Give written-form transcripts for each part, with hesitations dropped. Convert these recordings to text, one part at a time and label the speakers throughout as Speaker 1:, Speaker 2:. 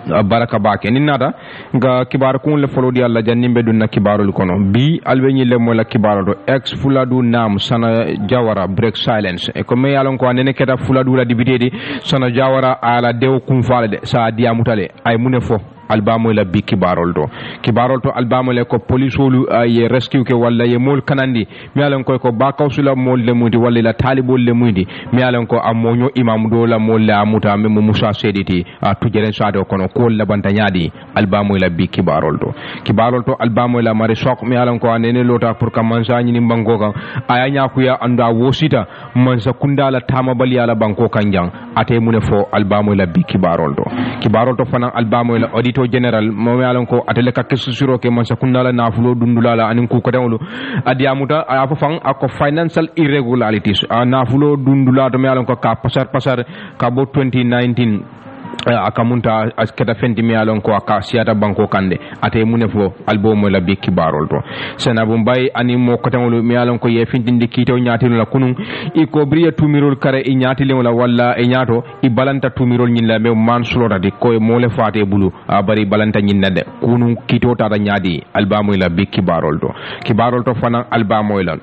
Speaker 1: baraka bake ni nada nga kibar kun le folo di alla janni be dun na kibarul kono bi albe ni le mo la kibaro do ex fuladu nam sana jawara break silence e ko me yalon ko nene keta fuladu la dibitedi sana jawara ala dew kun falde sa diamutale ay mune fo albamu la bi kibarol to albamu le ko police wolu ye rescue ke walla ye mol kanandi mi alan ko ba kawsula mol le mundi walla la talibol le mundi mi alan ko amonyo imam do la mol la muta mem musa sediti to jeren sado kono ko la banta nyaadi albamu la bi kibarol to albamu la mari sok mi alan ko anene lota pour ka mansa ni bango kan aya nyaku ya anda wosita mansa kunda la tama bali ala banko kanjang ate mune fo albamu la bi kibarol to fana albamu la to general mo yalon ko atele ka kesu suro ke man sakundala nafulo dundulala anin ku kodawlu adiamuta afa fang ako financial irregularities nafulo dundula to yalon ko ka pasar ka bo 2019 akamunta asketa fenti mi alon ko aka siata banko kande ate mune fo albomo la bikki barol to sena bu mbay ani mo ko tamulu mi alon ko ye fintindi kito nyaatino la kunun i ko briya tumirol kare i nyaati le wala walla e nyaato i balanta tumirol nyilla me man sulota di ko mo le faate bulu a bari balanta nyinna de kunun kito tata nyaadi albamo la bikki barol to fana albamo la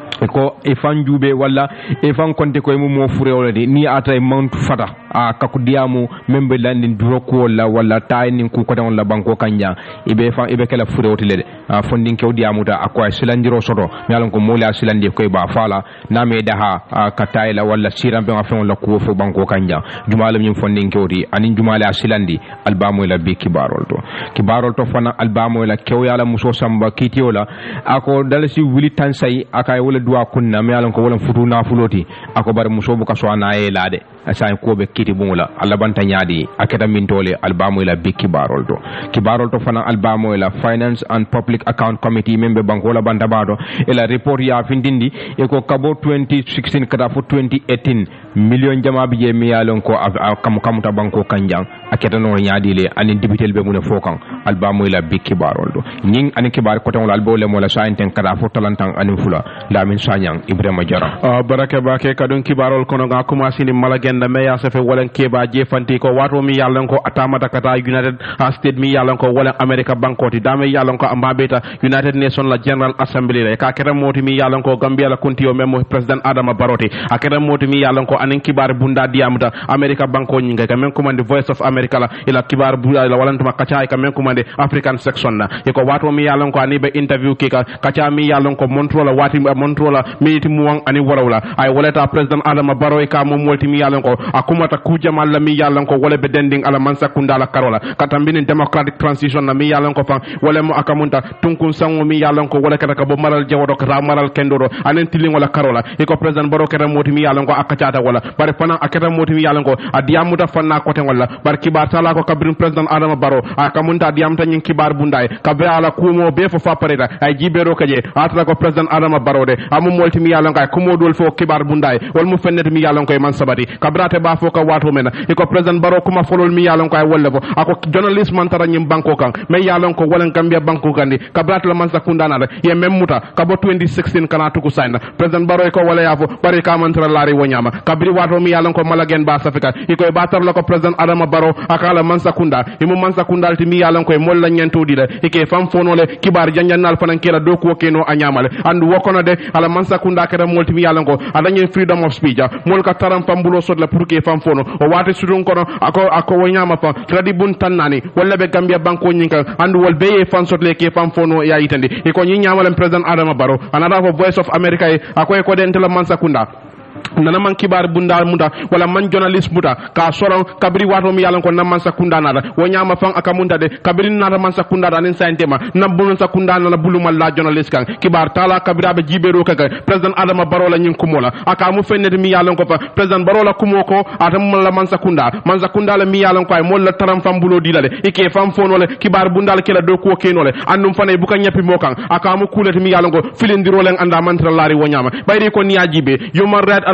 Speaker 1: ko e fan jube walla e fan konte ko mo furewolade ni ata e mount fata kaku diamu membe landin duroko walla tayni ku ko don la banko kanja ibe kala furewotile fondin kew diamuta akwa silandiro soto mi alon ko mola silandi ko ba fala na me daha ka tayla walla sirambe ma fen la ko fo banko kanja jumalam nyum fondin kewdi anin jumala silandi albamo la bi kibarol to fana albamo la kew yala muso samba kitiola ako dalasi wili tansay akay wala duwa kunna mi alon ko wala futu na fuloti ako bar muso bu kaso na e lade asay ko be kiti bungula alla banta nyaadi aketa min tole albamu la bikki kibarol to fana albamu la finance and public account committee membe bankola banta bado ela report ya findindi e ko kabo 2016 kada fu 2018 million jama biye mi alon ko kamuta banko kanjang aketa no nyaadi le ani dibitel be mun fokan albamu la bikki barol do ning ani kibar ko tan albo le mo la sainten kada fu talantan ani fula la min sanyang ibrahima jara
Speaker 2: baraka bake kadon kibarol kono ga commencé ni malagenda me ya safe wala keba jefanti ko wato mi yallan ko atamata kata United States mi yallan ko wala America bankoti dame yallan ko ambabeta United Nation la General Assembly le ka kera moti mi yallan ko Gambia la kuntiyo memo President Adama Barrow akera moti mi yallan ko anen kibar bunda diamuta America banko nyinga ka men commande Voice of America la ila kibar bunda la walantuma kacha ka men commande African section na e ko wato mi yallan ko ani be interview ki ka kacha mi yallan ko montrola wati montrola miniti muwan ani warawla ay walata President Adama Barrow ka mo molti mi yallan ko akumata kujamal la mi yallan ko wala be dending ala mansa kundala karola katambini democratic transition na mi yallan ko fan wala mo akamunta tunkun sango mi yallan ko wala kata ka bo maral jawodo ka maral kendoro anen tiling wala karola e ko President Barrow kata moti mi yallan ko akachata wala bare fana akata moti mi yallan ko adiamuta fanna ko ten wala bar kibar sala ko kabrin President Adama Barrow akamunta adiamta nyin kibar bunday kabe ala kumo be fo fa pareta ay jibero kaje atla ko President Adama Barrow de amu molti mi yallan ko kumo dol fo kibar bunday wal mu fennet mi yallan ko man sabati kabrate ba fo ka wato mena e ko President Barrow kuma folol mi yalon ko ay wolle bo ako journalist man tara nyim banko kan me yalon ko wala Gambia banko kan di kabrat la man sakunda na ye memuta ka bo 2016 kana tuku sayna President Barrow ko wala yafo bari ka man tara lari wonyama kabri wato mi yalon ko malagen ba safika e ko batar la ko President Adama Barrow akala man sakunda e mo man sakunda ti mi yalon ko e molla nyento di e ke fam fonole kibar janjannal fanan kela do ko keno anyamale andu wokono de ala man sakunda kera molti mi yalon ko adanye freedom of speech mol ka taram pambulo sot la pour que fam fono o wate sudun kono ako wonyama fa tradi bun tannani walla be Gambia banko nyinka andu wol beye fan sotle ke fam fono ya yitandi e ko nyinyama len President Adama Barrow anada fo Voice of America ako ko den tela man sakunda nana man kibar bunda muta wala man journalist muta ka soron kabri wato mi yalan ko na man sakunda nada wonyama fan akamunda de kabri nada man sakunda da nin sayntema na bulun sakunda na buluma la journalist kan kibar tala kabira be jibero kaka President Adama Barrow la nyin kumola aka mu fenne mi yalan ko fa President Barrow la kumoko atam la man sakunda la mi yalan ko ay mol la taram fam bulo dilale ike fam fono le kibar bunda la kila do ko kenole andum fane buka nyapi mokan aka mu kulati mi yalan ko filindiro len anda man tra lari wonyama bayri ko niajibe human right and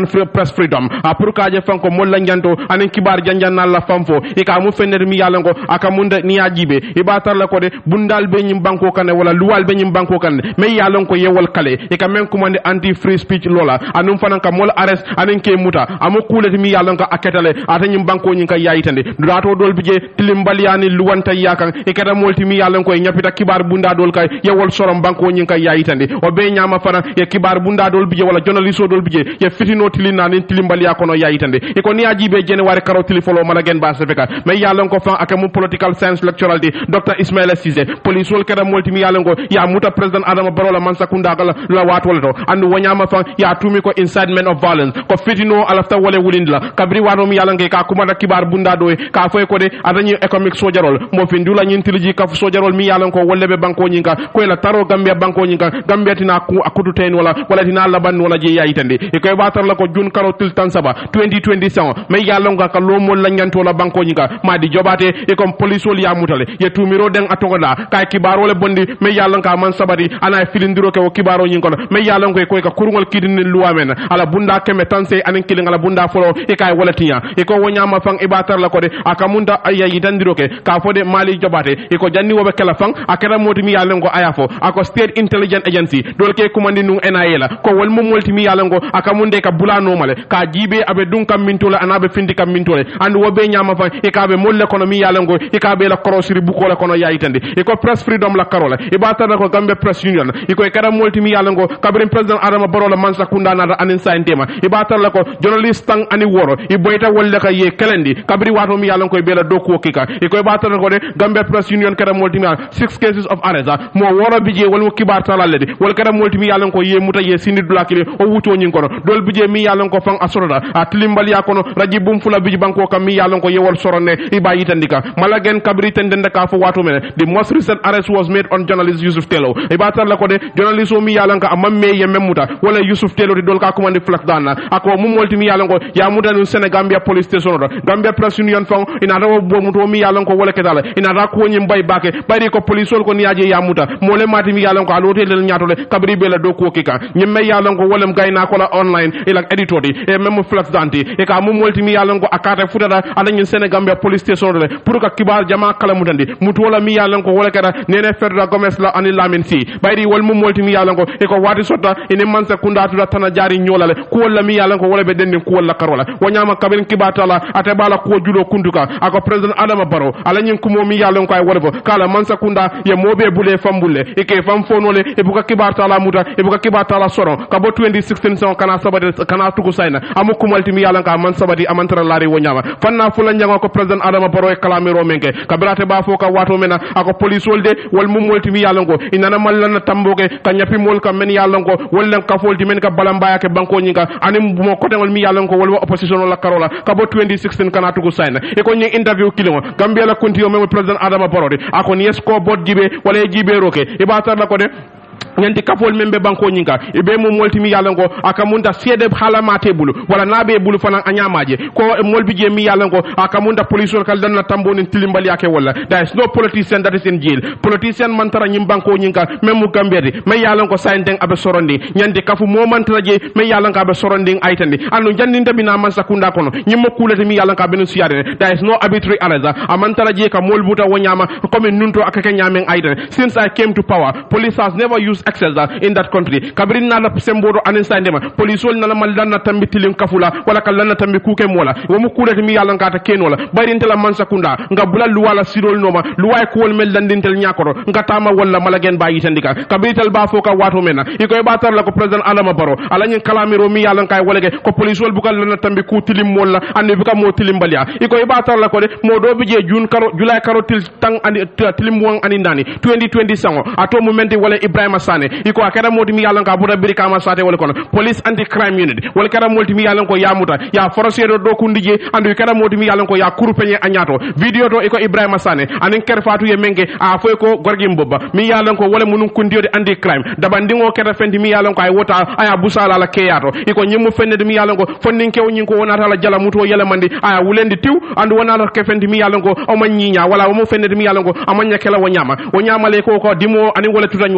Speaker 2: and press freedom pour kaje fanko molla njanto anen kibar janjanna la famfo e ka mu fenner mi yalango aka munda ni ajibe e batar la ko de bundal be nyim banko kan wala luwal be nyim banko kan me yalango yewol kale e ka men commande anti free speech lola anum fanan ka mol arrest anen ke muta amu kulati mi yalango aketale ata nyim banko nyin ka yayitande dato dol bije tilimbaliani luwanta yakan e kada molti mi yalango e nyapita kibar bunda dol kay yewol sorom banko nyin ka yayitande o be nyama fana e kibar bunda dol bije wala journalist dol bije ye fitino tilina nin tilimbali yakono yayitande e ko ni ajibe January karo tilifolo malagen ba sefeka me yalango fa akamu political science lectural di Dr. Ismaila Cisse police wol kada molti mi yalango ya muta president Adama Barrow la man sakunda gala la watol to andu wanyama fa ya tumi ko incitement of violence ko fitino alafta wala wulindla kabri waro mi yalange ka kuma da kibar bunda do ka foy ko de adani economic sojarol mo fi ndula nyin tiliji ka sojarol mi yalango wolle be banko nyinga ko la taro Gambia banko nyinga Gambia tina ku akudu ten wala tina laban wala je yayitande e ko batar la ko jun karo til tan saba 2027 me yalango ka lo mo la nyanto la banko nyinga madi jobate e kom police wol ya mutale ye tumiro den atongoda kay kibaro le bondi me yalanka man sabati ana filindiro ke o kibaro nyin kono me yalanko e ko ka kurungol kidin luwamen ala bunda keme tanse anen kilin ala bunda folo e kay walatinya e ko wonyama fang e batar la ko de akamunda aya yitandiro ke ka fode mali jobate e ko janni wobe kala fang akara moti mi yalanko ayafo ako state intelligence agency dol ke commandi nu NIA la ko wol mum molti mi yalanko akamunde ka bulano male ka jibe abe dun kam mintola anabe findi kam mintole and wobe nyama fang e ka be mol l'économie yalanko e ka be la korosiri buko la kono yayitande e ko press freedom la karola e batar ko Gambia press union e ko e kada molti mi yalanko kabrin president Adama Barrow la man sakunda na anin saintema e batar la ko journalist tang ani woro e boyta wolle ka ye kelendi kabri wato mi yalanko e be la doku kika e ko e batar ko de Gambia press union kada molti mi 6 cases of arrest mo woro bije wol mo kibar talalede wol kada molti mi yalanko ye muta ye sinid blakile o wuto nyin kono dol bije mi yalanko fang asoroda atlimbal yakono rajibum fula bije banko kam mi yalanko ye wol soronne e bayitandika malagen kabri tendende ka fo wato men the most recent arrest was made on journalist Yusuf Tello e batar la ko de journalist o mi yalanka amamme ye memuta wala Yusuf Tello di dol ka commande flak dana ako mum molti mi yalanko ya muta no Senegambia police station do Gambia press union fang ina rawo bo muto mi yalanko wala kedala ina ra ko nyim bay bake bari ko police ko ni aje ya muta mole mati mi yalanko alo hotel nyaatole kabri bela do ko kika nyimme yalanko wolem gayna ko la online ila editor di e mem flak danti e ka mum molti mi yalanko akata futata ala nyin Senegambia police station do pour ka kibar jama kala mutandi mutu wala mi yalanko wala kada nene ferda gomes la ani lamin si bayri wol mum molti mi yalanko e ko wati sotta ene man sakunda tu tana jari nyolale ko wala mi yalanko wala be denni ko wala karola wanyama kabin kibatala ate bala ko julo kunduka ako president Adama Barrow ala nyin ko mi yalanko ay wala kala man sakunda ye mobe bule fambulle e ke fam fonole e buka kibatala muta e buka kibatala soro kabo 2016 son kana sabade kana tuku sayna amuko molti mi yalanka man sabadi amantara lari wonyama fanna fula nyango ko president Adama Barrow e kalamiro menke kabirate ba fo ka wato mena ako police wolde wol mum molti mi yalango inana mallana tamboke ka nyapi mol ka men yalango wollen ka folti men ka balambaya ke banko nyinga anim mo kote wol mi yalango wol opposition la karola kabo 2016 kana tuku sayna e ko nyi interview kilimo Gambia la kontiyo memo president Adama Barrow de ako yes ko bot jibe wala jibe roke e batar la ko de ñanti kafol membe banko nyinga e be mo molti mi yalango akamunda sede halamate bulu wala nabe bulu fana anyamaje ko molbi je mi yalango akamunda police kal dan na tamboni tilimbali yake wala there is no politician that is in jail politician mantara nyim banko nyinga memu gambede me yalango sayndeng abe sorondi ñanti kafu mo mantara je me yalango abe sorondi aytandi anu jandinde bina man sakunda kono nyimmo kulete mi yalango abe no siyade there is no arbitrary arrest amantara je ka molbuta wonyama comme nunto akake nyamen aytandi since I came to power police has never used access in that country kabrin na la sembodo aninsa ndema police wol na la maldanna tambi tilim kafula wala kallanna tambi kuke mola wo mu kurete mi yalla ngata kenola barinta la man sakunda nga bula luwala sirol noma luway ko wol mel dandintel nyakoro nga tama wala malagen bayi tandika kabrital ba foka wato mena iko batar la ko president Adama Barrow ala nyin kalamiro mi yalla kay wolege ko police wol bukal la tambi ku tilim mola ande buka mo tilim balia iko batar la ko de modo bije jun karo julay karo til tang andi tilim won ani ndani 2020 sango ato mu menti wala Ibrahima Sane iko akada moti mi yalan ka buda birika ma sate wala kono police anti crime unit wala kada moti mi yalan ko yamuta ya forcero do kundije andu kada moti mi yalan ko ya kurpenye anyato video to iko Ibrahima Sane anin kerfatu ye menge a foy ko gorgi mbobba mi yalan ko wala munun kundiyo de anti crime dabandingo kada fendi mi yalan ko ay wota aya busala la keyato iko nyimu fende mi yalan ko fondin kew nyin ko wonata la jala muto yele mandi aya wulendi tiw andu wona la ke fendi mi yalan ko o man nyinya wala mo fende mi yalan ko amanya kala wonyama le ko dimo anin wala tutany wala bar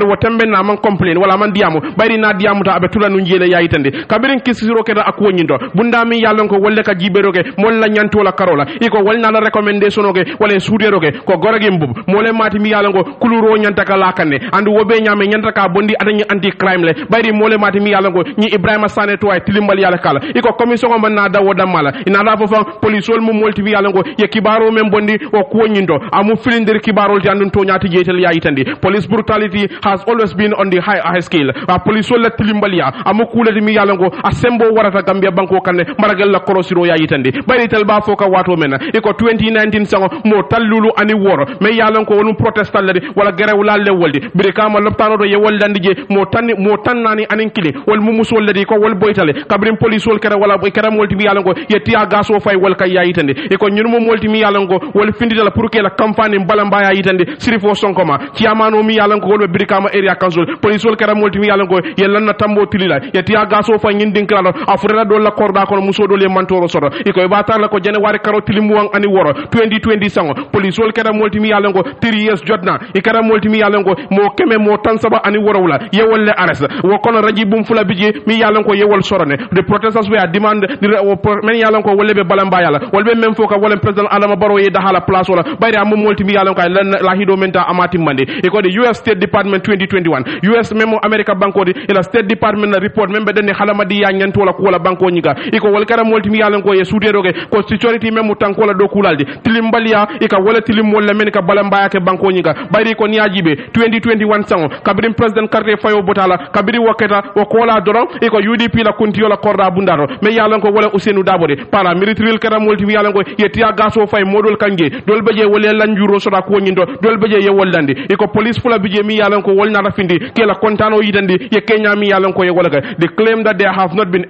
Speaker 2: wo tembe na man complain wala man diamu bayri na diamu ta abe tulanu njele ya itande kabirin kisiro keda akwonyindo bunda mi yalon ko wolle ka jiberoge molla nyanto la karola iko walna la recommendation oge wala suuderoge ko gorage mbub mole mati mi yalon ko kuluro nyanta ka lakane andu wobe nyame nyanta ka bondi atani anti crime le bayri mole mati mi yalon ko ni Ibrahima Sane to ay tilimbal yalla kala iko commission ko man na dawo damala ina da fofan police wol mu molti mi yalon ko ye kibaro men bondi o kuonyindo amu filindir kibaro ti andun to nyati jetel ya itandi police brutality has always been on the high scale police wol la tilimbal ya amu kulati mi yalon ko asembo warata Gambia banko kanne maragal la korosiro ya itandi bayri tel ba foka wato mena iko 2019 sango mo tallulu ani woro me yalon ko wonum protestal ladi wala gerew la lewoldi birikama loptano do yewol dandije mo tannani anin kili wol mumusol ladi ko wol boytale kabrim police wol kere wala kere molti mi yalon ko yettiya gaso fay wol kay ya itandi iko nyunumo molti mi yalon ko wol finditala pour que la campagne balamba ya itandi sirifo sonkoma ciamano mi yalon ko wol birikama area council police wol kere molti mi yalon ko yelanna tambo tilila yettiya gaso fay ngindin klalo afurela do la korda ko muso do le mantoro sodo iko e batar la ko January karo tilimuwan ani woro 2020 sango police wol kera multimi yalon ko 3 years jotna e kera multimi yalon ko mo keme mo tan saba ani woro wala yewol le arrest wo kono rajibum fula bije mi yalon ko yewol sorone the protesters were demand men yalon ko wolle be balamba yala wolbe même foka wolle president Adama Barrow ye dahala place wala bayri am multimi yalon ko la hido menta amati mande e ko the US State Department 2021 US memo America banko di ila State Department na report membe den halamadi ya nyanto wala ko wala banko nyiga iko wol kera multimi yalon ko ye suuderoge ko security memo tanko la do kulaldi tilimbalia ika wala tilim wala men ka balamba yake banko nyiga bayri ko niajibe 2021 sango kabiri president Karte Fayo Botala kabiri waketa o kola doro iko UDP la kuntiyo la korda bundaro me yalon ko wala Ousainou Dabode para military kera multimi yalon ko yetiya gaso fay modol kanje dol beje wala lanjuro soda ko nyindo dol beje ye wollandi iko police fula bije mi yalon ko wolna rafindi kela kontano yidandi ye Kenya mi yalon ko ye wala they claim that there have not been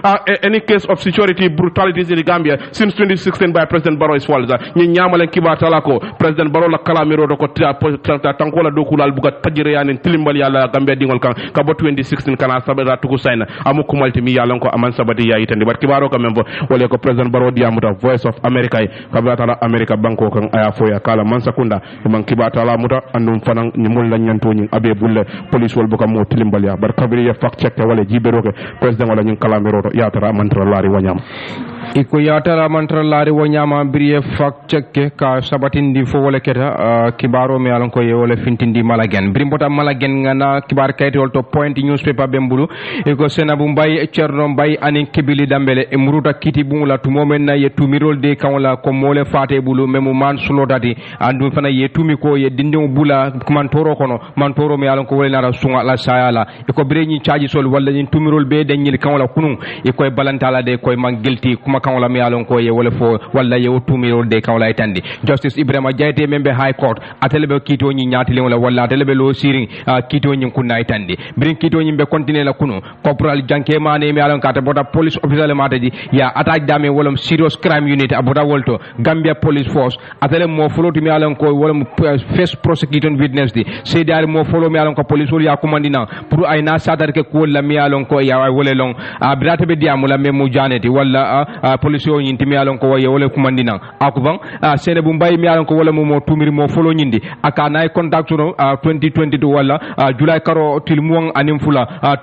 Speaker 2: any case of security brutalities in the Gambia since 2016 by President Barrow is false ni nyamale kibatala ko President Barrow la kalamiro do ko tankola do kulal buga tajire yanen tilimbal yalla Gambia dingol kan ka bo 2016 kana sabata tuku sayna amu kumalti mi yalla ko aman sabati ya itande bar kibaro ka membo wala ko President Barrow diamuta Voice of America kabatala America banko kan aya foya kala man sakunda man kibatala muta andum fanan ni mol la nyanto ni abe bulle police wol buka mo tilimbal ya bar kabiri ya fact check wala jibero ke President wala nyin kalamiro to ya tara mantra lari wanyam
Speaker 1: iko yatara mantra lari wonyama briye fak chekke ka sabatindi fo wala keta kibaro me alon ko yewole fintindi malagen brimbota malagen ngana kibar kayti to point newspaper bembulu iko senabu mbay cerno mbay anin kibili dambele e muruta kiti bungula to momen na ye tumirol de kawla ko mole fate bulu memu man sulodati andu fana ye tumi ko ye dindum bula man toro kono man toro me alon ko wala nara sunga la sayala iko breñi charge sol wala ni tumirol be dañil kawla kunu iko e balantala de koy man gelti kuma kawla mi alon ko ye wala fo wala ye tumiro de kawla itandi Justice Ibrahima Jaite membe High Court atelebe kito nyi nyatile wala atelebe lo siring kito nyi kunna itandi brin kito nyi be continue la kunu corporal janke mane mi alon kata bota police officer mataji ya attack dame wala serious crime unit abota wolto Gambia Police Force atele mo foloti mi alon ko wala first prosecution witness di sedar mo folo mi alon ko police wol ya commandina pour ay na sadar ke ko la mi alon ko ya wala long brate be diamula memu janeti wala police o nyinti mi alon ko waye wala kumandina akuban sene bu mbay mi alon ko wala mo tumiri mo folo nyindi aka nay contact no 2022 wala July karo tilmuang anim fula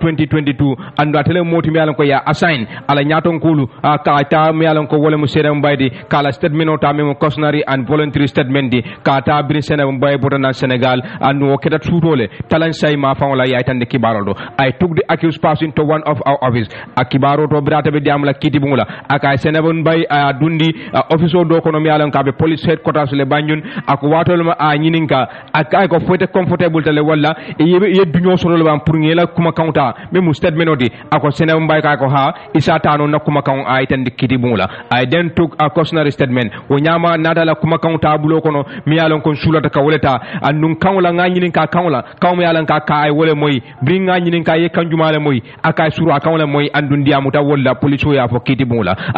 Speaker 1: 2022 ando tele moti mi alon ko ya assign ala nyaton kulu ka ta mi alon ko wala mo sene mbay di kala statement o ta memo cautionary and voluntary statement di ka ta brin sene mbay botana Senegal ando keta tutole talan say ma fa wala ya tande kibaro do I took the accused person to one of our office akibaro to brate be diamla kiti bungula aka senabon bay dundi office do kono mi alan kabe police headquarters le banjun ako watol ma nyininka aka ko fote comfortable tele wala ye dunyo solo le bam pour ngela kuma counta me mu statement odi ako senabon bay ka ko ha isa tano na kuma kaun ay tan dikiti bungula I then took a cautionary statement o nyama nadala kuma counta bulo kono mi alan kon sulata ka woleta andun kaula nyininka kaula kaw mi alan ka ay wole moy bringa nyininka ye kanjuma le moy aka suru aka wala moy andun diamuta wala police ya fo kiti bungula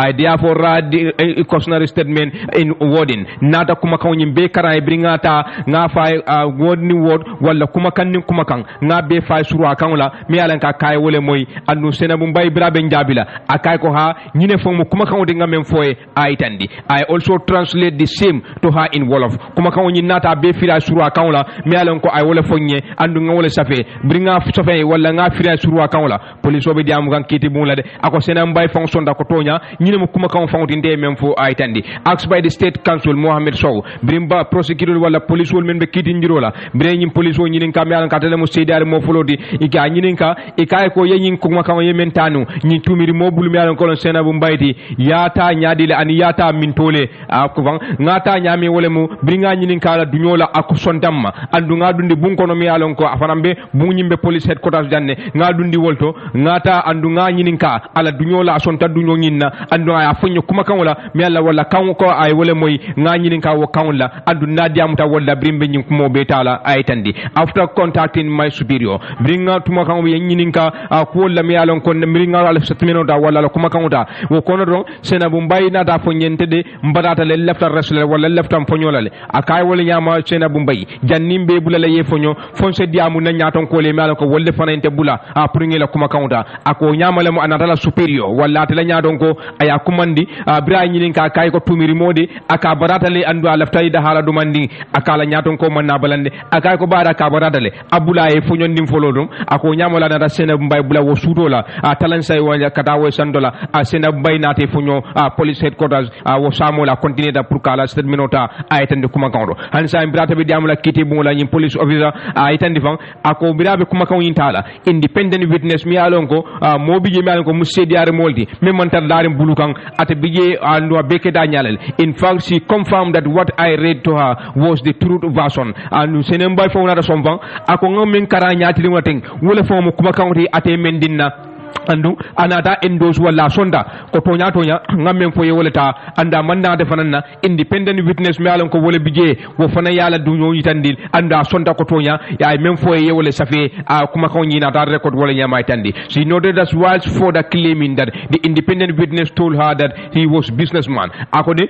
Speaker 1: I therefore a cautionary statement in wording nata kuma kan nyimbe kara bringa ta nga fa wordni word wala kuma kan nin kuma kan nga be fa suru akan la mi alan ka kay wole moy andu senabu mbay brabe njabila akay ko ha nyine fo mo kuma kan de ngamen foye aitandi. I also translate the same to her in Wolof kuma kan nyi nata be fira suru akan la mi alan ko ay wole fonye andu nga wole safe bringa safe wala nga fira suru akan la police obe diamu kan kiti bun la de ako senabu mbay fonction da ko tonya nyine mo kuma kan fonti de mem fo aitandi. Asked by the state council Mohammed Sow brimba prosecutor wala police wol men be kiti njirola breñim police wo nyinin kam yalan katale mo seydare mo folodi ika nyinin ka ika ko yeyin ko makam yemen tanu nyi tumiri mo bulu mi yalan ko sena bu mbayti yata nyaadile ani yata min tole ko van ngata nyami wole mo bringa nyinin kala dunyola ak sondamma andu ngadundi bunko no mi yalan ko afanambe bunyimbe police headquarters janne ngadundi wolto ngata andu nga nyinin ka ala dunyola sonta dunyo nyinna andu ay afonyo kuma kan wala mi yalla wala kan ko ay wole moy nga nyinin ka wo kan la andu nadia muta wala brimbe nyin mo be tala aytandi. After contacting my superior bringa tuma kan wi nyinin ka ko la mi yalon ko bringa ala setmeno da wala kuma kan uta wo kono don sena bu mbay na da fo nyente de mbadata le lefta resle wala leftam fonyolale akay wala nyama sena bu mbay jannimbe bulale ye fonyo fonse diamu na nyaton ko le mi yalon ko wolle fanante bula pour ngela kuma kan uta ako nyama le mo anatala superior wala tala nyaton ko aya kumandi bra nyinin ka kay ko tumiri modi aka barata le andu ala lefta ida hala dumandi akala nyaton ko manna balande akay ko bara ka baradale abula e fonyon dim folodum ako nyamola na sena mbay bula wo sudola talan say wanya kata wo sandola sena mbay nate fonyo police headquarters wo samola continue da pour kala cette minota aytande kuma kawdo hansa imbrata be diamula kiti bula nyim police officer aytande fan ako birabe kuma kaw yintala independent witness mi alonko mobi je mi alonko musediare moldi memman tar darim bulukan ate bije ando beke da nyalal. In fact she confirmed that what I read to her was the truth version and senen bay fo na somvan ako ngam kara nyaati wateng wala fo mo kuma kawti ate mendinna andu anata endos wala sonda ko tonya ngamen fo yewolata anda manna de fanana independent witness mi alon ko wole bije wo fana yala dunyo yitandil anda sonda ko tonya ya men fo yewole safi kuma ko nyina ta record wala nyama yitandi. She noted as well for the claiming that the independent witness told her that he was businessman akode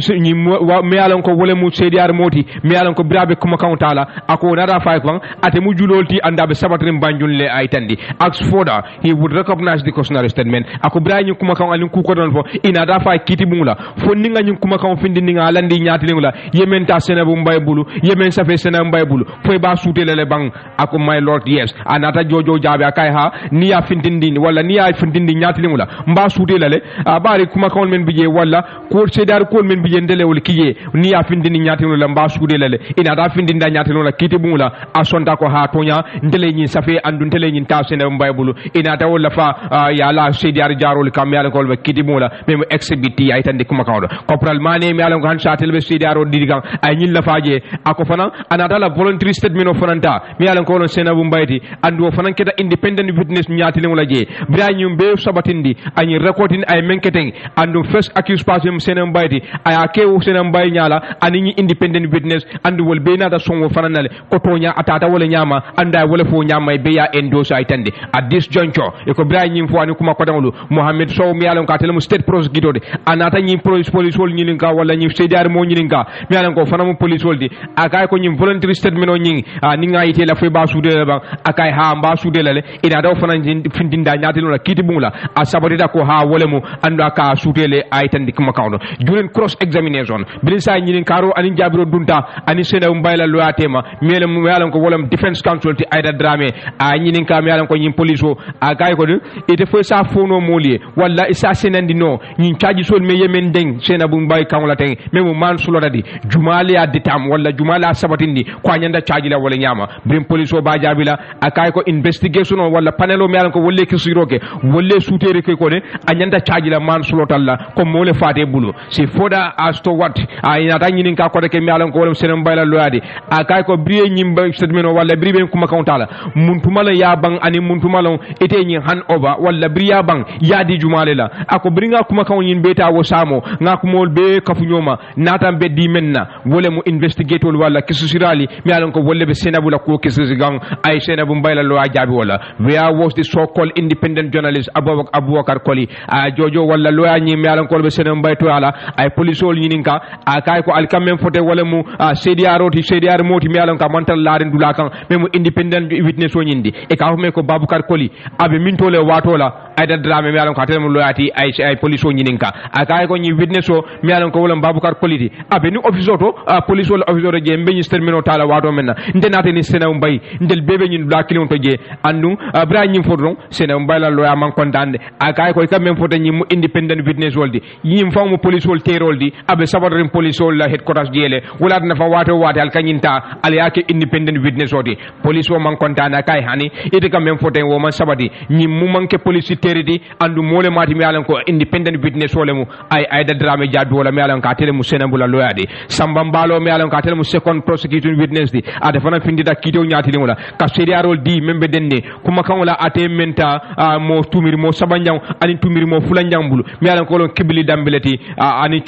Speaker 1: mi alon ko wole mu sediar moti mi alon ko brabe kuma kan tala ako nada fay ko ate mu julolti anda be sabatrim banjunle aytandi. Oxford he would recognize the cautionary statement ako brañu kuma kan alin ku ko don fo ina da fa kiti bungula fo ninga nyum kuma kan findi ninga landi nyaati lingula yemen ta sena bu mbay bulu yemen sa fe sena mbay bulu fo ba soutele le bang ako my lord yes anata jojo jabe akay ha ni ya findindi wala ni ya findindi nyaati lingula mba soutele le bari kuma kan men bije wala ko sedar ko men bije ndele wol kiye ni ya findindi nyaati lingula mba soutele le ina da findindi nyaati lingula kiti bungula asonta ko ha tonya ndele nyi sa fe andu ndele nyi ta sena mbay bulu ina ta wala fa ya la sediar jarol kam yalla ko be kiti mula mem exhibiti ay tande kuma kawdo corporal mane mi yalla ko han satel be sediaro didigan ay nyil la faje ako fana anata la voluntary statement of fananta mi yalla ko non senabu mbayti andu fanan keta independent witness nyaati le je bra nyum be sabatindi ay recording ay menketen andu first accused person senabu mbayti ay akewu senabu mbay nyala ani independent witness andu wol be na da songo fananale ko tonya atata wala nyama anda wala fo nyama be ya endorse ay tande at this juncture ko bra nyim fo ani kuma ko dangulu Mohammed Sow mi yalon ka tele state prosecutor de anata nyim police wol nyinin ka wala nyim sediar mo nyinin ka mi yalon ko fana mo police wol di akay ko nyim voluntary statement o nying ni nga yite la fay ba soudé la ba akay ha ba soudé la le ina daw fana findinda nyati no la kiti bungula a sabodita ko ha wole mo ando aka soudé le ay tan di kuma kawdo during cross examination bilin sa nyinin karo ani jabiro dunta ani sene mbayla loyatema mi yalon ko wolam defense counsel ti Aida Dramé a nyinin ka mi yalon ko nyim police o akay ko ite fo sa fono molie walla isa senandi no nyin caji sol me yemen deng sena bu mbay kan la ten memo man sulo dadi jumali a ditam walla jumali a sabatindi ko nyanda caji la wala nyama brim police o ba jabila akay ko investigation walla panelo mi ko wolle kisiroke wolle soutere ko de a nyanda caji la man sulo talla ko mole fate bulu si foda as to what ina ta nyinin ka ko de ke mi ko wala sena mbay la loyadi akay ko briye nyimba statement walla bribe kuma kan tala muntumala ya bang ani muntumala ite nyin hand over walla briya bang yadi jumale la ako bringa kuma kan yin beta wo samo nga ko mol be kafu nyoma natam be di menna wole mu investigate wala kisusirali mi alon ko wolle be senabu la ko kisusigang ay senabu mbayla lo ajabi wala where was the so called independent journalist Abubakar Koli jojo wala lo anyi mi alon ko be senabu mbayto ala ay police ol yininka akay ko alkamem fote wala mu CDR moti mi alon ka mantal laaren dula kan memu independent witness o nyindi e ka me ko Babukar Koli abe mintole watola ay da drame mi alon ko atel mu loyati ay police o nyininka akay ko nyi witness o mi alon ko wala Babukar Koli di abe ni office auto police wala office auto je mbeñi termino tala wato menna ndenate ni sena mbay ndel bebe nyin la kilon to je andu bra nyim fodron sena mbay la loya man kontande akay ko kam men foto nyim independent witness woldi nyim famu police wol teroldi abe sabadrin police wol la headquarters jele wala na fa wato wate al kanyinta al yake independent witness odi police wo man kontande kay hani ite kam men foto wo man sabadi nyim mu manke police teridi andu mole mati mi alan ko independent witness wole mu ay da drame jaddu wala mi alan ka tele mu sena bula loya de sambam balo mi alan ka tele mu second prosecuting witness di ade fana findita kito nyati lingola ka seriarol di membe denne kuma kan wala ate menta mo tumiri mo sabanjang ani tumiri mo fulanjang bulu mi alan ko lon kibili dambeleti ani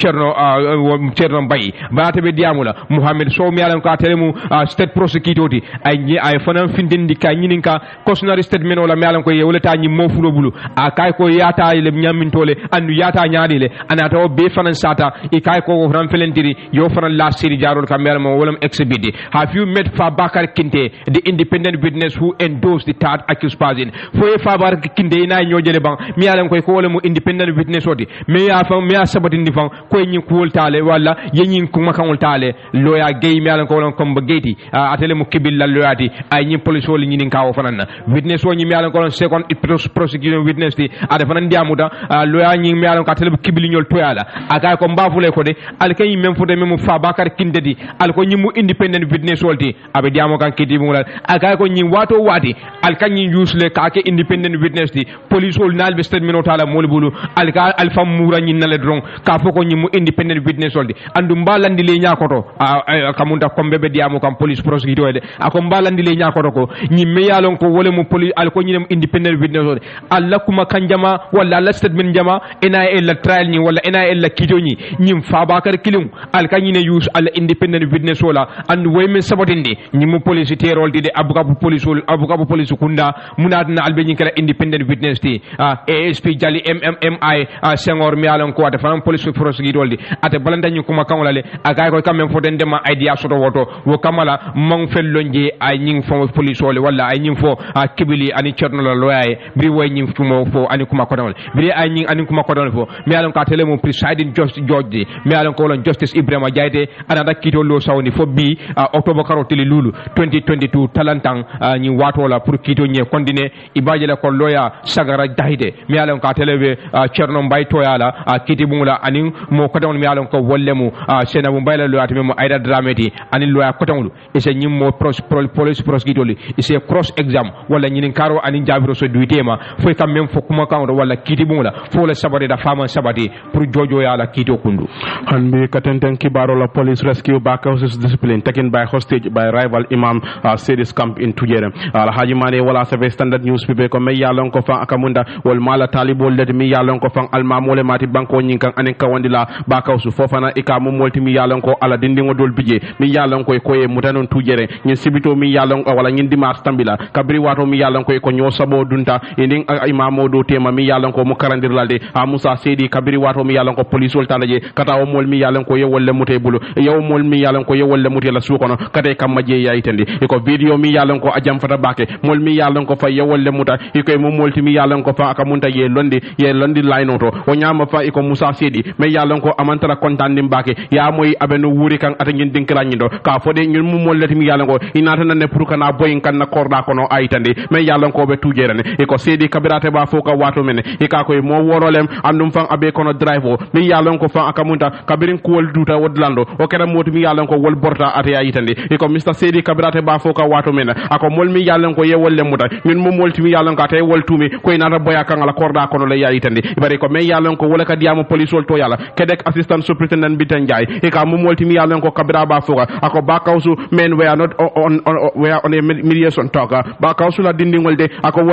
Speaker 1: cerno bayi baate be diamula Muhammad so mi alan ko tele mu state prosecutor di ay fana findindi ka nyininka cautionary statement wala mi alan ko yewleta nyi mo fulo bulu kay ko yata le nyamintole andu yata nyaadi le anata o be fana sata e kay ko ran felentiri yo fana la siri jarol kamel mo wala exhibit. Have you met Fabakar Kinte, the independent witness who endorsed the third accused person? For Fabakar Kinte na nyojele bang mi alam ko ko mu independent witness odi me ya fa me asabati ndi fang ko nyi ko tale wala yenyi ko makangol tale loya gay mi alam ko lon komba geti atele mu kibil la loyati ay nyi police wol nyi nin kawo fanana witness wo nyi mi alam ko lon second prosecuting witness ti ade fanan diamuda loya nyi mi alam ko atele kibil nyol toyala aka ko mbafule ko de al kay mem fode mem Fabakar Kinte di al ko nyi mu independent witness wolti abe diamo kan kiti mulal aka ko nyi wato wati al kan nyi usle ka ke independent witness di police wol nal be statement tala molbulu al ka al fam mura nyi nale dron ka foko nyi mu independent witness wolti andu mbalandi le nyakoto kamunta kombe be diamo kan police prosecutor de ako mbalandi le nyakoto ko nyi me yalon ko wole mu police al ko nyi independent witness wolti alla kuma kanjama wala alla statement jama ina la trial nyi wala ina la kito nyi Fabakar kilum al kan nyi ne use al independent witness wala and women sabotinde nyimu police terol di de abukabu police kunda munadna albeni kala independent witness ti ASP jali MMMI Senghor mi alon ko ata fam police prosecutor di ata balanda nyi kuma kanwala le akay ko kamem foten dema idea soto woto wo kamala mang fellonje ay nying fo police wala wala ay nying fo kibili ani cerno la loyaye bri way nying fumo fo ani kuma kodon bri ay nying ani kuma kodon fo mi alon ka tele mo presiding judge mi alon ko lon justice Ibrahima Jaite anata kito lo sawni fo bi octobre karotili lulu 2022 talantang ni watola pour kito nye kondine ibaje la ko loya sagara dahide mi alon ka telebe cerno mbay toyala kiti bungula ani mo kodon mi alon ko wollemu sena bu mbayla loya temi mo ayda drameti ani loya kotonlu ese nyim mo police prosecutor ese cross exam wala nyinin karo ani jabiro so duitema foy kam même fo kuma kan wala kiti bungula fo la sabade da fama sabati pour jojo yala kito kundu
Speaker 2: hanbi katenten kibaro la police rescue back houses discipline taken by hostage by rival imam Sedis camp in Tujere Alhaji Mane wala save standard newspaper ko me yalon ko fa akamunda wal mala talibol de mi yalon ko fa alma mole mati banko nyinkan anen ka wandila bakawsu fofana ikamu molti mi yalon ko ala dindingo dol bije mi yalon ko e mutanon Tujere nyin sibito mi yalon wala nyin dimas tambila kabri wato mi yalon ko nyo sabo dunta indin imamo do tema mi yalon ko mu karandir lalde Musa Sedi kabri wato mi yalon ko police wol talaje kata o mol mi yalon ko yewolle mutay bulu yow mol mi yalon ko yewolle mutay la sukono kata kam maje yaytandi iko video mi yalon ko ajam fata bake mol mi yalon ko fa yewolle muta iko mo molti mi yalon ko fa aka munta ye londi line to o nyama fa iko Musa Sedi me yalon ko amantara kontandi bake ya moy abenu wuri kan ata ngin dinkira nyindo ka fode ñun mu mollati mi yalon ko inata nan ne pour kana boyin kan na korda kono aytandi me yalon ko be tujerane iko Sedi kabirate ba foka wato mene ika ko mo worolem andum fan abe kono drive o mi yalon ko fa aka munta kabirin ko wol duta wodlando o kera moti mi yalon ko wol borta ate aytandi iko Mr Sedi kabirate ba foka wato mena ako mol mi yalon ko yewolle muta ñun mo molti mi yalon ko tay wol tumi ko inata boya kan ala korda kono le yaytandi bari ko me yalon ko wala ka diamo police wol to yala kedek assistant superintendent bitan jay e ka mo molti mi yalon ko kabira ba foka ako ba kawsu men we are not on we are on a mediation talk ba kawsu la dindingol de ako wol mo molti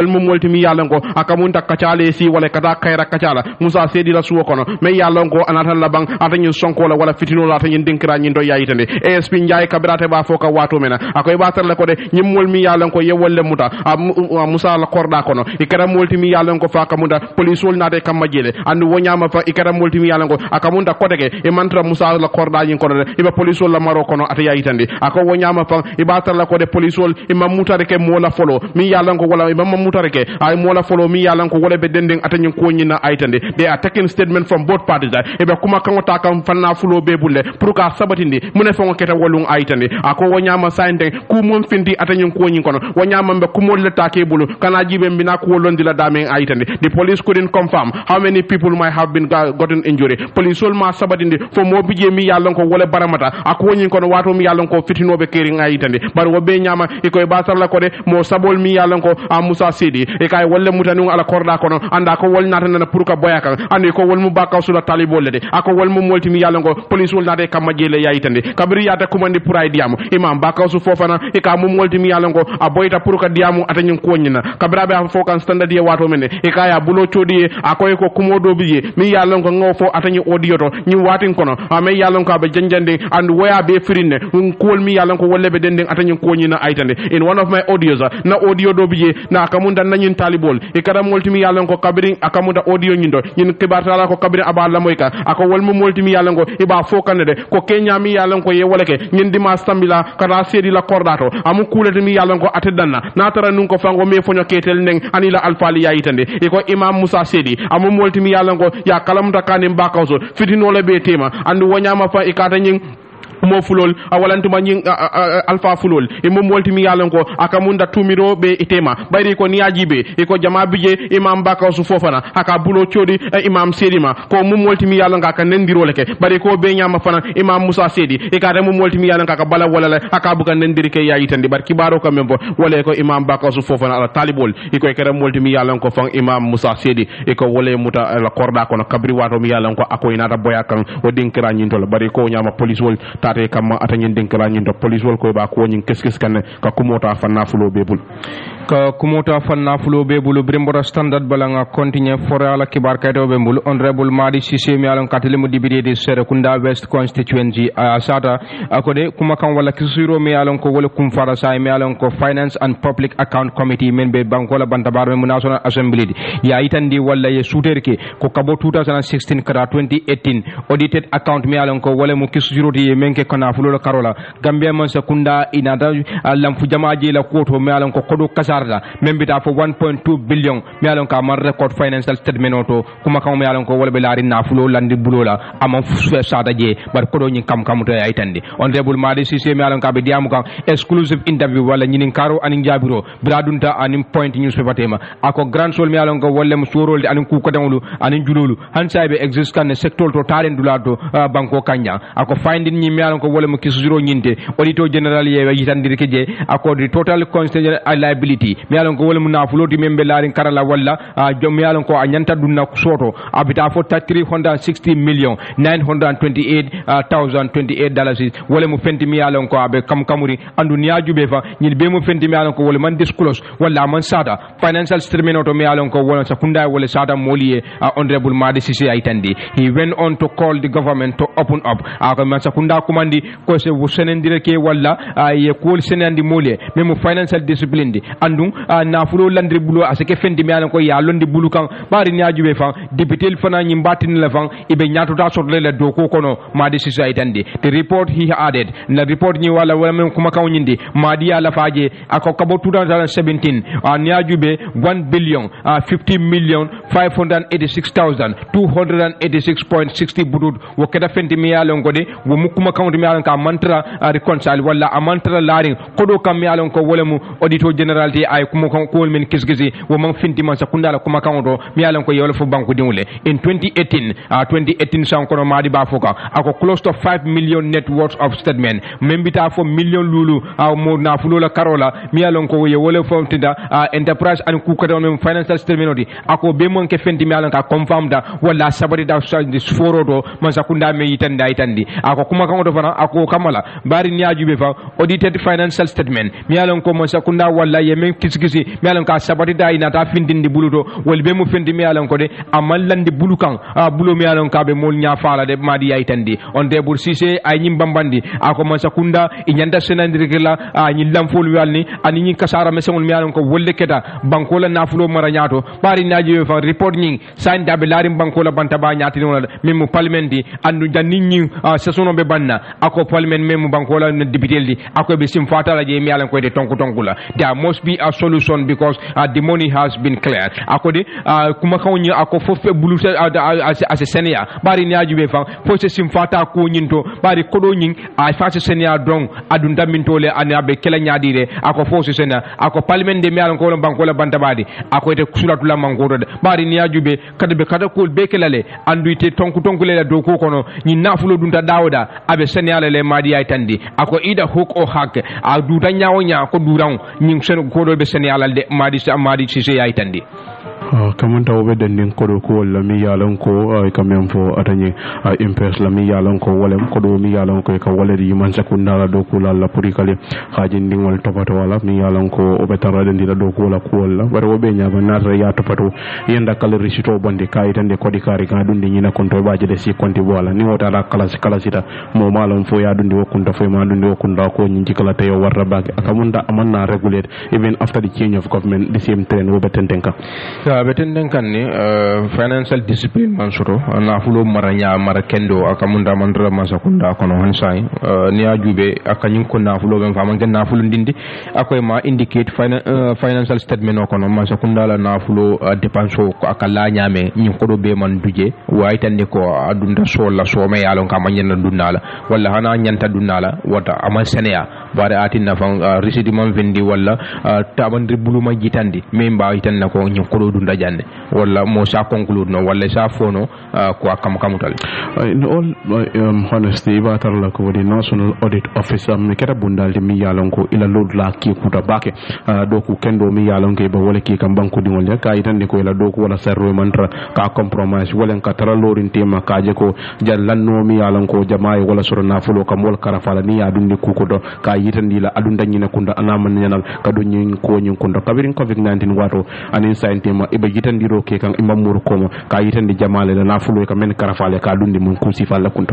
Speaker 2: molti mi yalan ko akamunta kacale si wala kata kayra kacala Musa Sedi la suwo kono me yalan ko anata labang atanyin sonko la wala fitino la atanyin dinkira nyin do yayitande ASP Njay kabirate ba foka watu mena akoy batar la ko de nyimol mi yalan ko yewolle muta Musa la korda kono ikara molti mi yalan ko fa kamuda police wol nade kamma jele andu wonyama fa ikara molti mi yalan ko akamunda kodege e mantra Musa la korda nyin kono de iba police wol la maro kono ata yayitande ako wonyama fa ibatar la ko de police wol imam mutare ke mola folo mi yalan ko wala imam mutare ke ay mola folo mi yalan ko wala be dending atanyin ko nyina ayitande they are taking statement from both parties that ebe kuma kan wata kan fanna fulo be bulle pour ka sabatindi mune fongo keta wolung ayitande ako wonyama sainte ku mom findi atanyin ko nyin kono wonyama be kumol le take bulu kana jibe mbina ko wolondi la dame ayitande the police couldn't confirm how many people might have been gotten injury police sol ma sabatindi fo mo bije mi yalan ko wala baramata ako wonyin kono wato mi yalan ko fitinobe keri ayitande bar wo be nyama iko basar la ko de mo sabol mi yalan ko a Musa Sidi e kay wolle mutanu ala korda kono anda ko wol nata na pour ka boyaka andi ko wol mu bakaw sula talibol de ako wol mu molti mi yalan ko police wol nata kam jele yayitande kabri yata kumandi pour ay diamu imam bakaw su fofana e ka mu molti mi yalan ko a boyta pour ka diamu atanyin ko nyina kabra be fo kan standard ye wato men e kaya bulo chodi akoy ko kumodo biye mi yalan ko ngofo atanyi audio to nyi watin kono ame yalan ko be janjande and waya be firine ko mi yalan ko wolle be denden atanyin ko nyina aytande in one of my audios na audio do biye na kamunda nanyin talibol e kada multimi yalan ko kabrin akamunda audio nyindo nyin kibartala ko kabrin aballa moyka ako wolmo multimi yalan ko iba fokane de ko kenya mi yalan ko ye woleke nyin dima stambila kada sedi la kordato amu kulete mi yalan ko atedanna na tara nun ko fango me fonyo ketel neng anila alfali yayitande e ko imam Musa Sedi amu multimi yalan ko ya kalamta kanim bakawso fitino le be tema andu wonyama fa ikata nyin mo fulol awalantuma nyi alfa fulol e mom wolti mi yalan ko akamunda tumiro be itema bayri ko niajibe e ko jama bije imam bakaw su fofana aka bulo chodi imam sedima ko mom wolti mi yalan ka nendiro leke bari ko be nyama fana imam Musa Sedi e ka mom wolti mi yalan ka bala wala la aka buka nendiri ke yayitandi bar kibaro ko membo wala ko imam bakaw su fofana ala talibol e ko kera wolti mi yalan ko fan imam Musa Sedi e ko wala muta la korda ko kabri wato mi yalan ko akoy nata boyakan o dinkira nyintol bari ko nyama police wol tate kam atanyin dinkira nyindo police wol ko ba ko nyin keskes kan ka kumota fanna fulo bebul ka kumota fanna fulo bebul brimbora standard balanga continue forala kibar kayto bembul honorable Madi Cissé mi alon katele mu dibide de Serekunda West constituency asata akode kuma kan wala kisiro mi alon ko wala kum fara say mi alon ko finance and public account committee men be bankola bantabar mu national assembly ya itandi wala ye suterke ko kabo 2016 kara 2018 audited account mi alon ko wala mu kisiro ti menke kana fulo karola Gambia man sekunda inada lamfu jamaaji la koto mi alon ko kodo kasarda membita fo 1.2 billion mi alon ka mar record financial statement auto kuma kam mi alon ko wala be lari na fulo landi bulola amam sada je bar kodo nyi kam kam to ay tandi honorable Madi Cissé mi alon ka be diamu kan exclusive interview wala nyinin karo anin jabiro bradunta anin point newspaper tema ako grand sol mi alon ko wala mu sorol anin ku ko dangulu anin jululu han saybe exist kan sector to taren dulato banko kanya ako finding nyi mi alon ko wala mu kisuro nyinte auditor general ye yitandir ke je ako the total constitutional liability mi alon ko wala mu nafuloti membe larin karala wala jom mi alon ko anyanta dunna soto abita fo 360 million 928,028 dollars wala mu fenti mi alon ko abe kam kamuri andu niaju be fa nyil be mu fenti mi alon ko wala man disclose wala man sada financial statement to mi alon ko wala sakunda wala sada moliye honorable Madi Cissé aitandi he went on to call the government to open up ako man sakunda kumandi ko se wusenendire ke wala ye ko senandi moliye memu financial discipline di andu na fulo landri bulo asake fendi mi alon ko ya londi bulu kan bari niaju be fa député fana nyi mbatin la fan ibe nyaato ta sotle le do ko kono Madi Cissé aitandi the report he added na report ni wala wala men kuma kan nyindi Madi ala faje ako kabo 2017 niaju be 1 billion 50 million 586,286.60 budud wo keda fendi mi alon ko de wo mukuma kan mi alon ka mantra reconcile wala amantra laring kodo kam mi alon ko wala mu auditor general ti ay kuma kan ko men kisgisi wo man finti man sakunda la kuma kan do mi alon ko yewla fo banku dinwule in 2018 san kono Madi ba foka ako close to 5 million net worth of statement membita fo million lulu mo na fulo la karola mi alon ko ye wala fo tinda enterprise an ku ko don financial statement odi ako be mon ke fendi mi alon ka confirm da wala sabari da this foro do man sakunda me yitanda itandi ako kuma kan do
Speaker 1: fana ako kamala bari ni ajube fa audited financial statement mi alon ko mo sakunda walla yemen kisikisi mi alon ka sabati dai nata findindi buluto wol be mo fendi mi alon ko de amallandi bulukan bulo mi alon ka be mol nya fala de madi yaytandi on de bur sise ay nyim bambandi ako mo sakunda inyanda senandirikela nyi lamfol walni ani nyi kasara mesengol mi alon ko wolle keta bankola nafulo mara nyato bari ni ajube fa report nyi sain dabe larim bankola banta ba nyati no memu parliament di andu janni nyi sesono be banna ako parliament memu bankola no dibiteldi ako be sim fatala je mi alon ko de tonku tonkula there must be a solution because the money has been cleared ako de kuma kawni ako fofe bulu as senia bari ni ajube fa fo se sim fata ko nyinto bari kodo nyin a fa se senia dong adunda mintole ani abe kala nyaadire ako fo se senia ako parliament de mi alon ko bankola banta badi ako te suratula mangoro de bari ni ajube kada ko be kelale andu ite tonku tonkule do ko kono ni nafulo dunta dawda abe seniala le madi ay tandi ako ida hok o hak a duta nyaawo nya ko duran ni sen ko do be seniala de madi ci ay tandi
Speaker 2: kamanta wobe dendin kodo ko wala mi yalan ko kamem fo atanye impres la mi yalan ko wala ko do mi yalan ko ka wala di man sakunda la do ko la puri kale hajin ding wal topato wala mi yalan ko obe tan radin dira do ko wala ko wala bare wobe nyaaba natra ya topato yenda kala risito bonde kayitande kodi kari ka dundi nyina konto baaje de si konti wala ni wota la kala sita mo malam fo ya dundi wakunda fo ma dundi wakunda ko nyi kala tayo warra bag akamunda amanna regulate even after the change of government the same trend wobe tentenka
Speaker 1: betenden kan ni financial discipline mansuro nafulo maranya marakendo akamunda mandra masakunda kono hansai ni ajube akanyin ko nafulo ben fama gen nafulo ndindi akoy ma indicate financial statement kono masakunda la nafulo dépense ko akala nyame nyin ko do be man duje way tande ko adunda solla so me yalon kam nyen dundala walla hana nyanta dundala wata ama senea bare atinna fan residument vendi walla tabandri buluma jitandi memba itanna ko nyin ko do jande wala mo sa conclude no wala sa fono ko kam kamutal
Speaker 2: in all honesty ba tar la ko di national audit office am keta bundal de mi yalon ko ila lod la ki kuta bake do ku kendo mi yalon ke ba wala ki kam banko di wala ka itande ko ila do ko wala serro mantra ka compromise wala ka tara lorin tema ka je ko jallanno mi yalon ko jamaay wala soro na fulo kam wala karafala ni ya dundi ku ko do ka yitandi la adunda nyina kunda anama nyanal ka do nyin ko nyin kunda kabirin covid-19 wato anin saintema ibe yitandiro ke kan imam mur ko ka yitandi jamale la nafulo ka men karafale ka dundi mun kusi falla kunto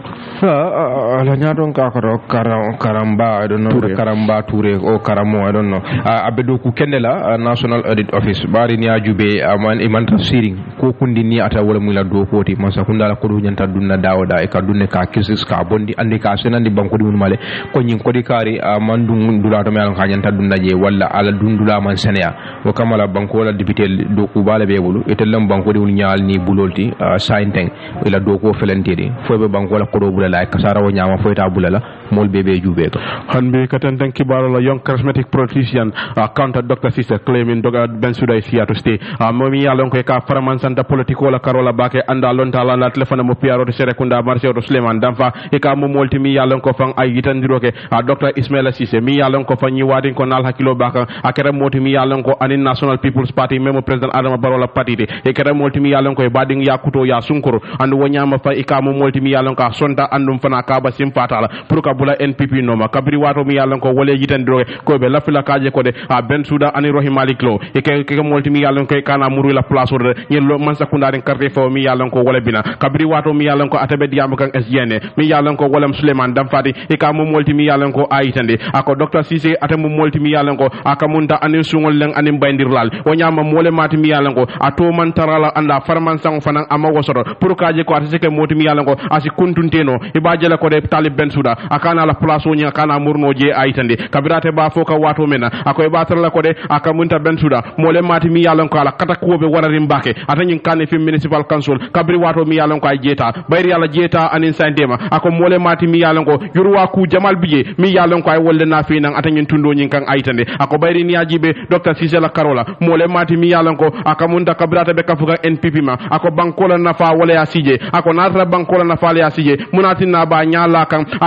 Speaker 1: ala nyadon ka ko karamba I don't know karamba toure o karamo I don't know abedo ku kendela national audit office bari ni ajube aman iman tafsiring ko kundi ni ata wala mula do koti masa kundala ko nyanta dunna dawda e ka dunne ka kisis ka bondi andi ka senandi banko di mun male ko nyin ko di kari man dum dula to mel ka nyanta dunna je wala ala dundula man senea o kamala banko la député do ku bala be bulu etelam banko di nyaal ni bulolti sainteng ila do ko felentedi fobe banko la ko do bulala kasara wo nyama foyta bulala mol bebe jube ko
Speaker 2: hanbe katantan kibaro la young charismatic politician counter Dr. Sister claiming Dr. Bensouda is here to stay momi yalon ko ka faraman santa politiko la karola bake anda lonta la na telephone mo piaro de serekunda marché do Suleiman Damfa e ka mo molti mi yalon ko fan ay yitandiro ke Dr. Ismaila Cissé mi yalon ko fan yi wadin ko nal hakilo baka akere moti mi yalon ko anin National People's Party memo president Adama Barrow la party de e kere molti mi yalon ko e bading yakuto ya sunkuru andu wonyama fa e ka mo molti mi yalon ka sonta andum fana ka ba sim fatala pour ka bula NPP noma kabri wato mi yalon ko wole yitandiro ko be lafila kaje ko de Bensouda ani Rohim Malik Lo e ke molti mi yalon ko kana muru la place de ñen lo man sakunda den carte fo mi yalon ko wala bina kabri wato mi yalon ko atabe diam kan SGN mi yalon ko wala Suleiman Damfati e ka mo molti mi yalon ko ayitande ako Dr. Cissé atamu molti mi yalon ko akamunda ani sungol len ani baydirlal o nyama mole mati mi yalon ko ato man tarala anda farman sang fanan ama wosoro pour kaje ko atike moti mi yalon ko asi kuntunteno e ba jela ko de Talib Bensouda akana la place o nya kana murno je ayitande kabirate ba fo ka wato mena ako e ba tarala ko de akamunta Bensouda mole mati mi yalon ko ala kata ko be wararim bake atanyin kane fi municipal council kabri wato mi yalon ko ay jeta bayri yalla jeta anin sandema ako mole mati mi yalon ko yurwa ku jamal biye mi yalon ko ay wolle na fi nan atanyin tundo nyin kan ayitande ako bayri ni ajibe Dr. Cissé la karola mole mati mi yalon ko akamunta kabirata be kafuga NPP ma ako bankola nafa wala ya sije ako natra bankola nafa ya sije munati na ba nyala kan akamunda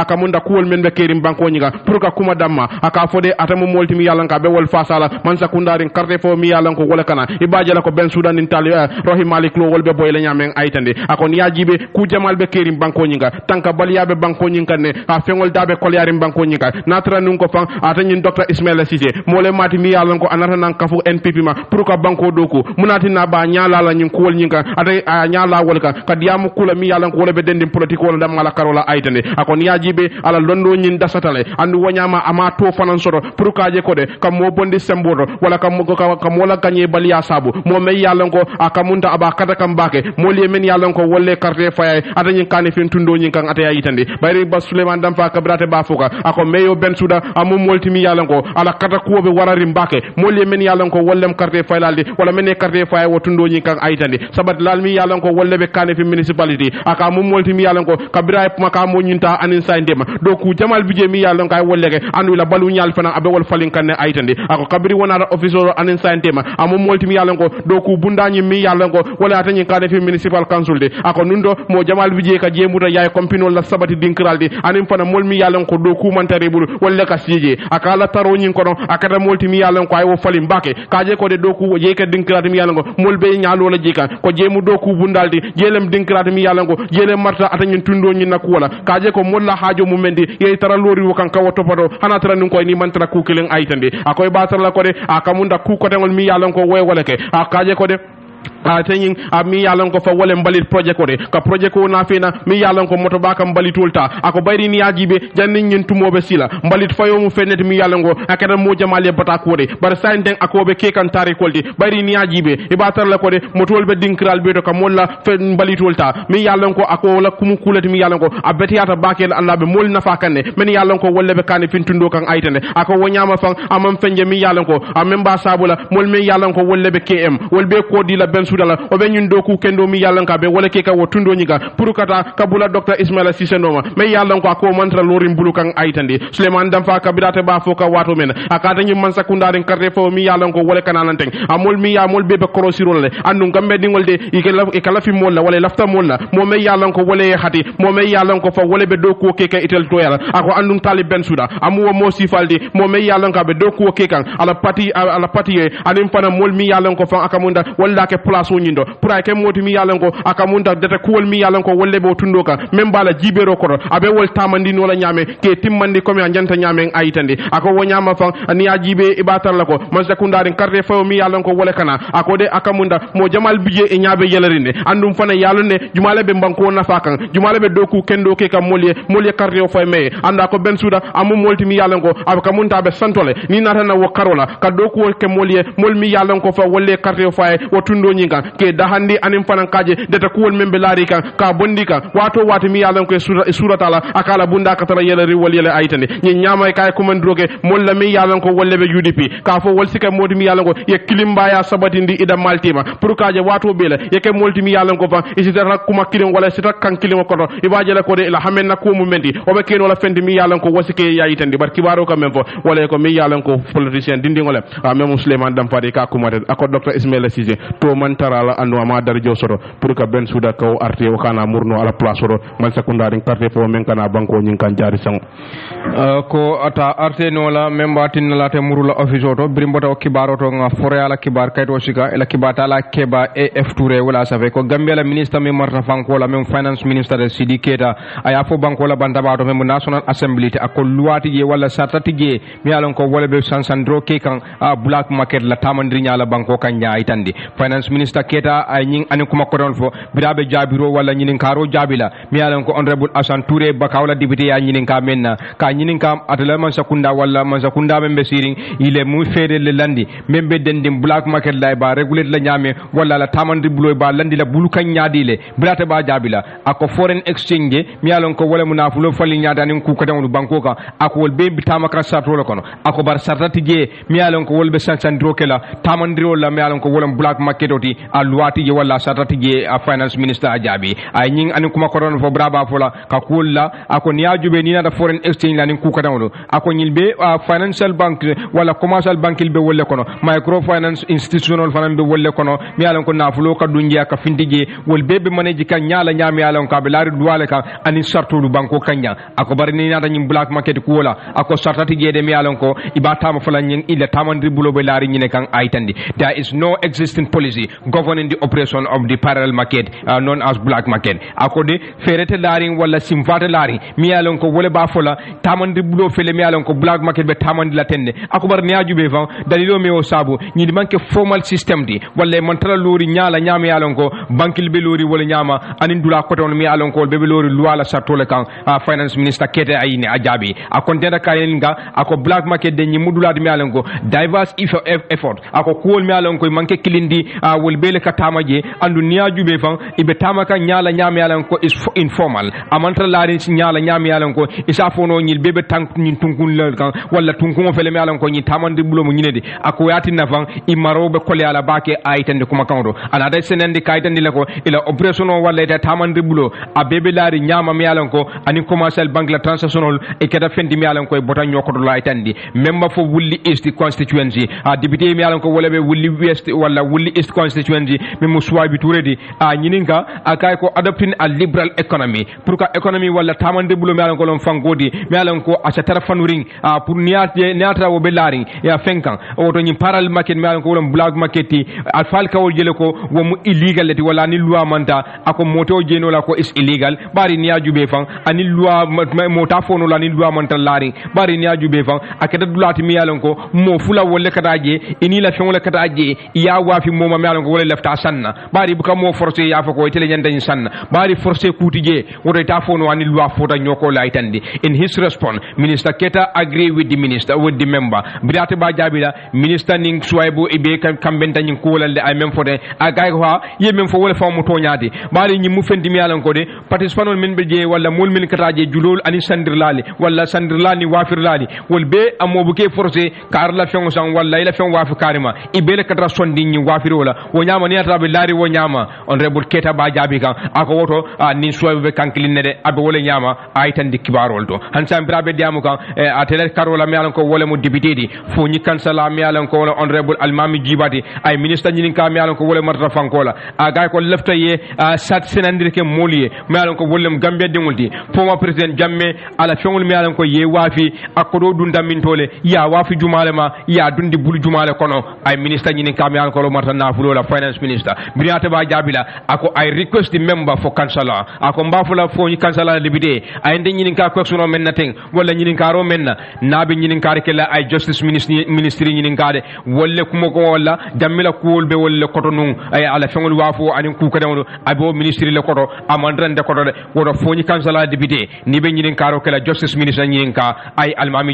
Speaker 2: kuwol men be kerim banko nyinga pour ka kuma damma aka fode atamu molti mi yalan ka be wol fasala man sakundari carte fo mi yalan ko wala kana ibaje la ko ben sudan nin tali rohi malik lo wol be boyle nyamen aytande akon yajibe ku jamal be kerim banko nyinga tanka baliyabe banko nyinga ne a fengol dabe kol yarim banko nyinga natra nun ko fan ata nyin docteur ismaila cissé mole mati mi yalan ko anata nan kafu npp ma pour ka banko doku munati na ba nyala la nyin kuwol nyinga ata nyala wol ka kadiyamu kula mi yalan ko wala be dendim politique wala dam mala karola aytande akon yajibe ala londo nyin dasatale andu wanyama ama to fanan soro pour ka je ko de kam mo bondi sembodo wala kam wala gagné baliya sabu mo me yalan ko akamunta aba kata kam bake mo li men yalan ko wolle carte fay ata nyin kane fin tundo nyin kan ata yitande bari ba Suleiman dam fa kabrate ba fuka ako meyo ben suda amu multimi yalan ko ala kata ko be warari mbake mo li men yalan ko wollem carte fay laldi wala men carte fay wo tundo nyin kan ayitande sabat lal mi yalan ko wolle be kane fi municipality aka mu multimi yalan ko kabira maka mo nyinta anin sa ndema do ku jamal bije mi yalan kay wolleke andu la balu nyal fana abe wol falin kan ayitande ako kabiri wona officer anin sa ndema amu multimi yalan ko do ku bundañi mi yalan ko wala atani kane fi municipal council de ako nundo mo jamal bije ka jemuta yaay compino la sabati dinkraldi anim fana mol mi yalan ko do ku mantare bul wala ka sije akala taro nyin ko don akata molti mi yalan ko ay wo falim mbake kaje ko de do ku je ka dinkraldi mi yalan ko mol be nyaalo la jika ko jemu do ku bundaldi jelem dinkraldi mi yalan ko jelem marta atani tundo nyin nak wala kaje ko molla haajo mu mendi yey tara lori wo kan kawo topato hana tara nun ko ni mantara ku kelen aytande akoy batar la ko de akamunda ku ko tengol mi yalan ko way wala ke akaje ko de tenyin mi yalan ko fa wole mbalit project ko de ka project ko na fina mi yalan ko moto baka mbalitulta ako bayri ni yajibe jannin nyin tumobe sila mbalit fayo mu fennet mi yalan ko akada mo jamale bata ko de bar sainten akobe ke kan tari koldi bayri ni yajibe ibatar la ko de motol be dinkral be to ka molla fe mbalitulta mi yalan ko ako wala kumu kulati mi yalan ko abetiyata bakel Allah be mol nafa kanne men yalan ko wolle be kan fintundo kan aytane ako wonyama fan amam fenje mi yalan ko amem ba sabula mol mi yalan ko wolle be km wolbe ko di la ben sudala o be nyun doku kendo mi yalan ka be wala ke ka wotundo nyiga pour kata kabula docteur Ismaila Cissé noma me yalan ko ko mantra lorim bulu kan aytandi Suleiman dam fa kabirate ba fo ka wato men akata nyi man sakunda den carte fo mi yalan ko wala kananan teng amol mi ya mol be be korosirol le andu gambe dingol de ikala fi mol la wala lafta mol la mo me yalan ko wala hati mo me yalan ko fa wala be doku ke ka itel to yala ako andum talib ben suda amu wo mo sifaldi mo me yalan ka be doku ke kan ala pati anim fana mol mi yalan ko fa akamunda wala ke place nyindo pura ke moti mi yalan ko akamunda data kuwol mi yalan ko wolle be tundo ka même bala jibero ko abe wol tamandi no la nyame ke timmandi ko mi anjanta nyame ayitande ako wonyama fan ani ajibe ibatar la ko man sekundari carte fo mi yalan ko wole kana ako de akamunda mo jamal bije e nyaabe yelarinde andum fana yalone jumale be banko nafa kan jumale be doku kendo ke kam molye carte o fo me anda ko ben suda amu molti mi yalan ko akamunda be santole ni nata na wo karola ka doku ke mol mi yalan ko fa wolle carte o fa o tundo nyinga ke dahandi anim fanan kaje deta kuwol membe laari kan ka bondi kan wato mi yalan ko surata la akala bunda katara yele wol yele aytande ni nyama kay ko man droge molla mi yalan ko wolle be UDP ka fo wol sika modi mi yalan ko ye kilimba ya sabatindi ida maltima pour kaje wato bele ye ke molti mi yalan ko fa isitara kuma kilim wala sita kan kilim ko ibaje la ko de la hamen na ko mu mendi o be ken wala fendi mi yalan ko wasike ya aytande bar kibaro ko men fo wala ko mi yalan ko politicien dindi ngole même Suleiman dam fadi ka kuma ako docteur Ismaila Cissé to man tarala ando ma dar jo soro pour que ben suda ko arte o kana murno ala place soro man secondary carte fo men kana banko nyin kan jari sang
Speaker 1: ko ata arte no la memba tin la te murula office oto brimbota o kibaro to nga fore ala kibar kayto sika ela kibata la keba AF Touré wala safe ko Gambia la ministre mi marta fanko la même finance minister de Sidi Keta aya fo banko la bantaba to même national assembly te akol luwati je wala satati je mi alon ko wala be sansandro ke kan a black market la tamandri nyala banko kan nyaa itandi finance minister Keta ay nying ani kuma ko don fo birabe jabiro wala nyinin karo jabila mi alon ko honorable Assane Touré bakawla député ya nyinin ka menna ka nyinin kam atala man sakunda wala man sakunda membe siring ile mu fede le landi membe dendim black market lay ba regulate la nyame wala la tamandri buloy ba landi la bulu kan nyaadile birate ba jabila ako foreign exchange mi alon ko wala munafulo fali nyaada nin ku kadon banko ka ako wol be bitama ka satro la kono ako bar sartati je mi alon ko wol be sansandro kela tamandri wala mi alon ko wala black market toti a luati je wala satati je a finance minister ajabi ay ñing ani kuma ko don fo braba fola ka kulla ako niya jube ni na foreign exchange la ni ku katawlo ako ñilbe financial bank wala commercial bank be wolle kono microfinance institutional fanan be wolle kono mi alan ko nafulo ka dunja ka findije wol bebe manage kan nyala nyami alan ka be lari duwale ka ani sartulu banko kanya ako bari ni nata ñim black market ku wala ako sartati je de mi alan ko ibata ma fala ñing ila tamandri bulo be lari ñine kan aytandi there is no existing policy governing the operation of the parallel market known as black market ako de ferete lari wala simfate lari mi alan ko wole ba fola tamandri bulo fele mi alan ko black market be tamandi la tende ako bar niaju be fan dalilo me o sabu ñi manke formal system di wala man tara lori ñala ñami alan ko bankil be lori wala ñama anin dula ko ton mi alan ko be lori luwala sartole kan finance minister kete ayini ajabi akon tenda kayenga ako black market de ñi mudula mi alan ko diverse effort ako kuol mi alan ko manke kilindi wol bele ka tamaje andu niaju be fan ibe tamaka ñala ñami alan ko is informal amantra lari ñala ñami alan ko isa fono ñil bebe tank ñin tunkun le kan wala tunkun fele mi alan ko ñi tamande bulo mu ñinedi ako yati nafan imarobe kole ala bake aytande kuma kawdo ana da senandi kaytandi le ko ila operation wala ita tamande bulo a bebe lari ñama mi alan ko ani commercial bank la transactional e keda fendi mi alan ko e bota ñokodo la aytandi memba fo wulli east constituency député mi alan ko wala be wulli west wala wulli east constituency mi mu suwabi turedi ñininka akay ko adopting a liberal economy pour ka economy wala tamande bulo mi alan ko lon fangodi mi alan ko acha tara fanuring pour niata wo be lari ya fenkan oto ñi paral market mi alan ko wolon black market ti alfal kawol jele ko wo mu illegal leti wala ni loi manta ako moto jeno la ko is illegal bari ni ajube fan ani loi mota fono la ni loi manta lari bari ni ajube fan akeda dulati mi alan ko mo fula wolle kadaje ini la fen wolle kadaje ya wafi moma mi alan ko wolle lefta sanna bari buka mo forcé ya fa ko tele nyanda ni sanna bari forcé kutije woto ta fono ani loi fota nyoko la itandi in his response minister Keta agree with the member birate ba jabila minister ning suwaybo ibe kambenta nyin kuwolande ay même fode agay ko ha ye même fo wala fa mu toñade bari ñi mu fendi mi yalan ko de participant min be je wala mol min kataje julol ani sandirlali wala sandirlani wafirlali wol be amobu ke forcé kar la fengo san wala ila fen wafi karima ibe le katra sondi ñi wafir wala wo ñama ni ata be lari wo ñama honorable Keta ba jabi kan ako woto ni suwaybo be kankiline de abe wala ñama ay tan di kibarol to hansa birabe diamu kan a tele karola mi yalan ko wala mu député di fo ñi kansala mi yalan ko wala honorable almami jibati ay ministre ñi ka mi yalan ko wala marta fankola agay ko lefta ye sat senandir ke moliye mi yalan ko wolem gambia dingulti former president jamme ala fengul mi yalan ko ye wafi akodo dunda min tole ya wafi jumale ma ya dundi bulu jumale kono ay ministre ñi ka mi yalan ko marta nafulo la finance minister biriata ba jabila ako ay request the member for kansala ako mbafula fo ñi kansala député ay ndi ñi ka ko suno men nating wala ñi ka ro men nabi ñi ka ke la ay justice ministry ñi ngade wolle kuma ko wala jammila kuwol be wolle koto nun ay ala fengol wafo anin ku kadawdo abo ministry le koto amandrande koto de wodo foñi kansala député ni be ñi karo ke la justice ministry ñi ka ay almami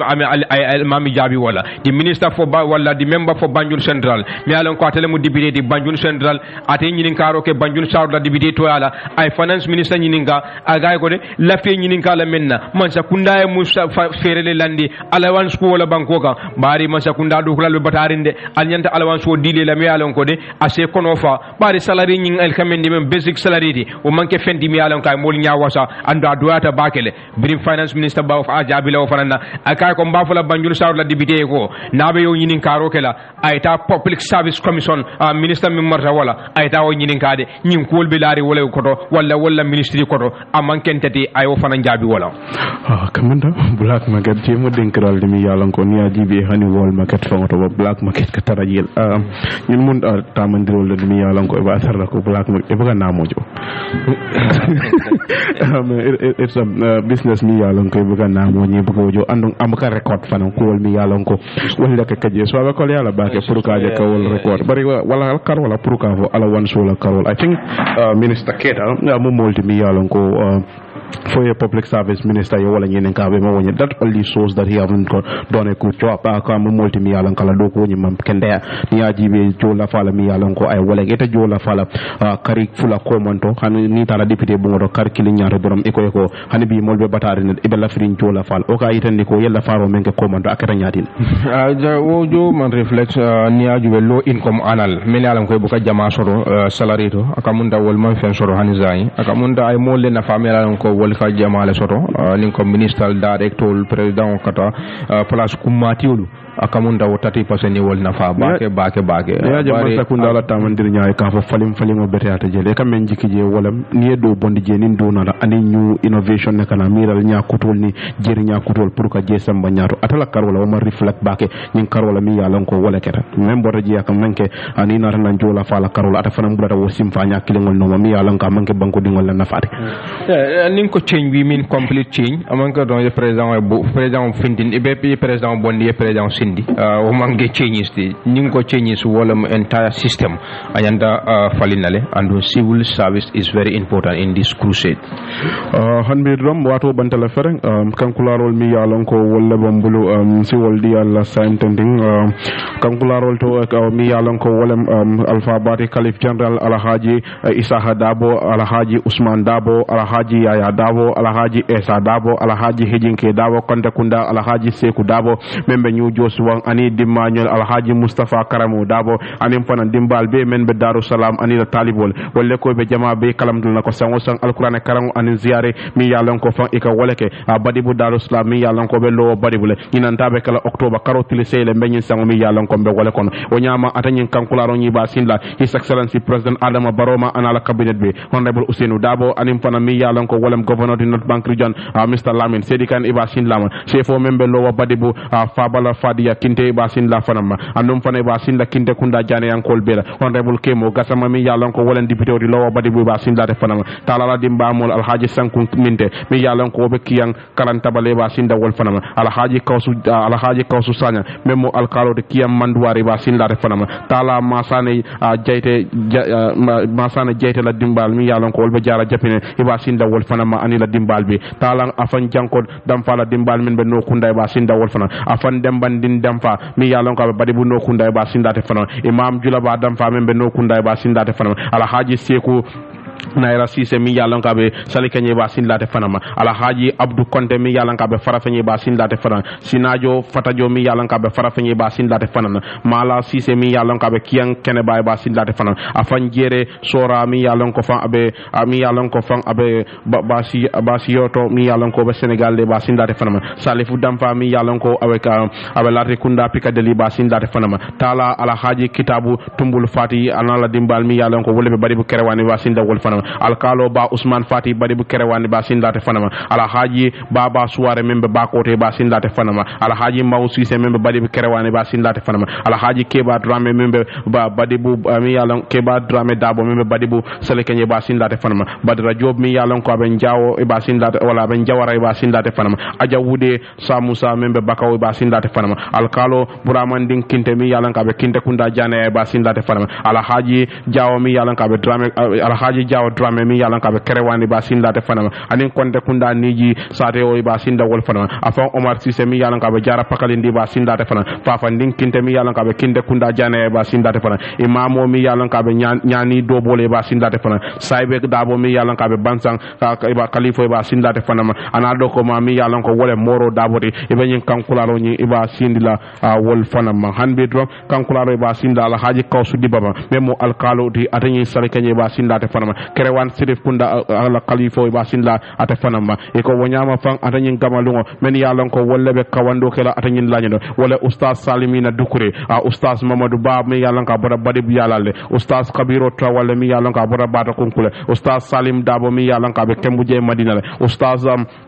Speaker 1: jabi wala di minister for wala di member for Banjul Central mi alon ko atele mu député di Banjul Central ate ñi karo ke Banjul South la député to ala ay finance minister ñi ka agay ko de la fe ñi ka la menna man sa kundaye mu ferele landi alawan school wala banko ka bari man sa kunda do kulal batarinde alnyanta alawan so dile la mi alon ko de ase kono fa bari salary ñi el kamendi men basic salary di o manke fendi mi alon kay mol ñawasa anda doata bakele birim finance minister ba fa jabila o fanana akay ko mbafula Banjul South la député ko nabe yo ñi karo kala ayta public service commission minister mi marta wala ayta o ñi kade ñi ko be lari wala koto wala ministry koto amankentati ay o fanan jabi wala
Speaker 2: kamanda black market jemo denkral de mi yalan ko ni ajibi hani wall market fa to black market ka tarajel ñun mun tamandirol de mi yalan ko ba sarra ko black market e baga namojo it's a business mi yalan ko baga namo ñi baga jo andon am ka record fa ko wol mi yalan ko wala ka kaje so ba ko yalla ba ke pour ka je ka wol record bari wala kar wala pour ka fo ala wan so la karol I think minister Keta mo molti mi yalan ko for a public service minister yo wala ñenen ka be ma woni that only shows that he haven't done a good job ka mo multi mi yalan kala do ko nyimam kende ni yaji be jola fala mi yalan ko ay wala eta jola fala kari fula ko monto han ni tala député bu ngodo kar kili ñaaro borom iko han bi molbe batari ne ibella firin jola fal o ka yitandi ko yella faro men ko monto akata ñaatin
Speaker 1: wo jo man reflect ni yaji be low income anal min yalan ko bu ka jama soro salary to akamunda wol man fen soro hanizai akamunda ay molle na famela ko wol ka jamale soto nin ko minister director president kata place kumatiolu akamunda wo 30% ni wol nafa bake
Speaker 2: ya jama sakunda la tamandir nyaay ka fa falim o betata jele kam men jiki je wala ni do bondi je nin do na ani new innovation ne kana miral nya kutol ni jeri nya kutol pour ka je samba nyaato atala kar wala ma reflect bake nyin kar wala mi yalan ko wala keta même boto je akam manke ani na tan jola fala karol ata fanam bulata wo simfa nya kilingol no mi yalan ka manke banko dingol la nafaati
Speaker 1: nin ko change we mean complete change amanka don président findin be président bondi président sindi o mangi changes di nin ko changes wala entire system ayanda falinale and civil service is very important in this crusade
Speaker 2: hanbe drum wato bantala fere kankularol mi yalan ko wala bambulu si woldi alla saintending kankularol to mi yalan ko wala alpha bati khalif general alhaji isaha dabo alhaji usman dabo alhaji yaya dabo alhaji esa dabo alhaji hejinke dabo konde kunda alhaji seku dabo membe new joswan ani dimmañol alhaji mustafa karamu dabo anim fana dimbal be men be daru salam ani la talibol wolle ko be jama be kalamdul nako sango sang alquran karam ani ziare mi yalan ko fan ika woleke badibu daru salam mi yalan ko be lo badibule inanta be kala october karotili sele be nyin sango mi yalan ko be wole kono o nyama atanyin kankularo nyi ba sinla his excellency president adama baroma anala cabinet be honorable usenu dabo anim fana mi yalan ko wolem governor di north bank region mr lamin sedikan iba sinlama chefo membe lo badibu fabala fadia kinte iba sinla fanama andum fana iba sinla kinte kunda jane yankol bela honorable kemo gasama mi yalan ko wolen député di lo badibu iba sinla de fanama talala dimba mol alhaji sanku minte mi yalan ko be kiyang karanta bale iba sinda wol fanama alhaji kausu sanya memo alkalo de kiyam manduwari iba sinla de fanama tala masane jeyte la dimbal mi yalan ko wol be jara japine iba sinda wol fanama ani la dimbal bi talang afan janko dam fala dimbal min be no kunda iba sinda wol fanama afan demban din damfa mi yalan ko badi bu no kunda iba sinda te fanama imam julaba damfa min be no kunda iba sinda te fanama alhaji seku naira sise mi yalan ka be salikanye ba sinlate fanama alhaji abdou konte mi yalan ka be farafenye ba sinlate fanama sinajo fatajo mi yalan ka be farafenye ba sinlate fanama mala sise mi yalan ka be kiyan kene ba sinlate fanama afan jere sora mi yalan ko fan abe basi yoto mi yalan ko be senegal de ba sinlate fanama salifu damfa mi yalan ko abe lati kunda pikadeli ba sinlate fanama tala alhaji kitabu tumbul fati anala dimbal mi yalan ko wolbe bari bu kerewani ba sinda wol fanama alkalo ba usman fati bari bu kerewani ba sindate fanama alhaji baba suware membe bakote ba sindate fanama alhaji maw sise membe bari bu kerewani ba sindate fanama alhaji keba drame membe ba badi bu mi yalan keba drame dabo membe badi bu selekenye ba sindate fanama badra job mi yalan ko ben jawo e ba sindate wala ben jawara e ba sindate fanama aja wude samusa membe bakaw ba sindate fanama alkalo buraman din kinte mi yalan ka be kinte kunda jane e ba sindate fanama alhaji jawo mi yalan ka be drame alhaji jawo drame mi yalan ka be kerewani ba sindate fanama anin konde kunda niji sate o ba sinda wol fanama afan omar sise mi yalan ka be jara pakalindi ba sindate fanama fafa ndin kinte mi yalan ka be kinde kunda jane ba sindate fanama imamo mi yalan ka be nyani do bole ba sindate fanama saybe dabo mi yalan ka be bansang ka ba khalifo ba sindate fanama anado ko ma mi yalan ko wole moro daboti ibe nyin kankularo nyi iba sindila wol fanama hanbe dro kankularo ba sinda ala haji kawsu dibaba memo alkalo di atanyi salkenye ba sindate fanama kerewan sirif kunda ala khalifo ba sinda ate fanama e ko wonyama fan atanyi gamalungo men yalan ko wolle be kawando kala atanyi laño wala ustaz salimina dukure ustaz mamadou ba mi yalan ka bora badi bu yalalle ustaz kabiro trawale mi yalan ka bora bata kunkule ustaz salim dabo mi yalan ka be kembuje madina le ustaz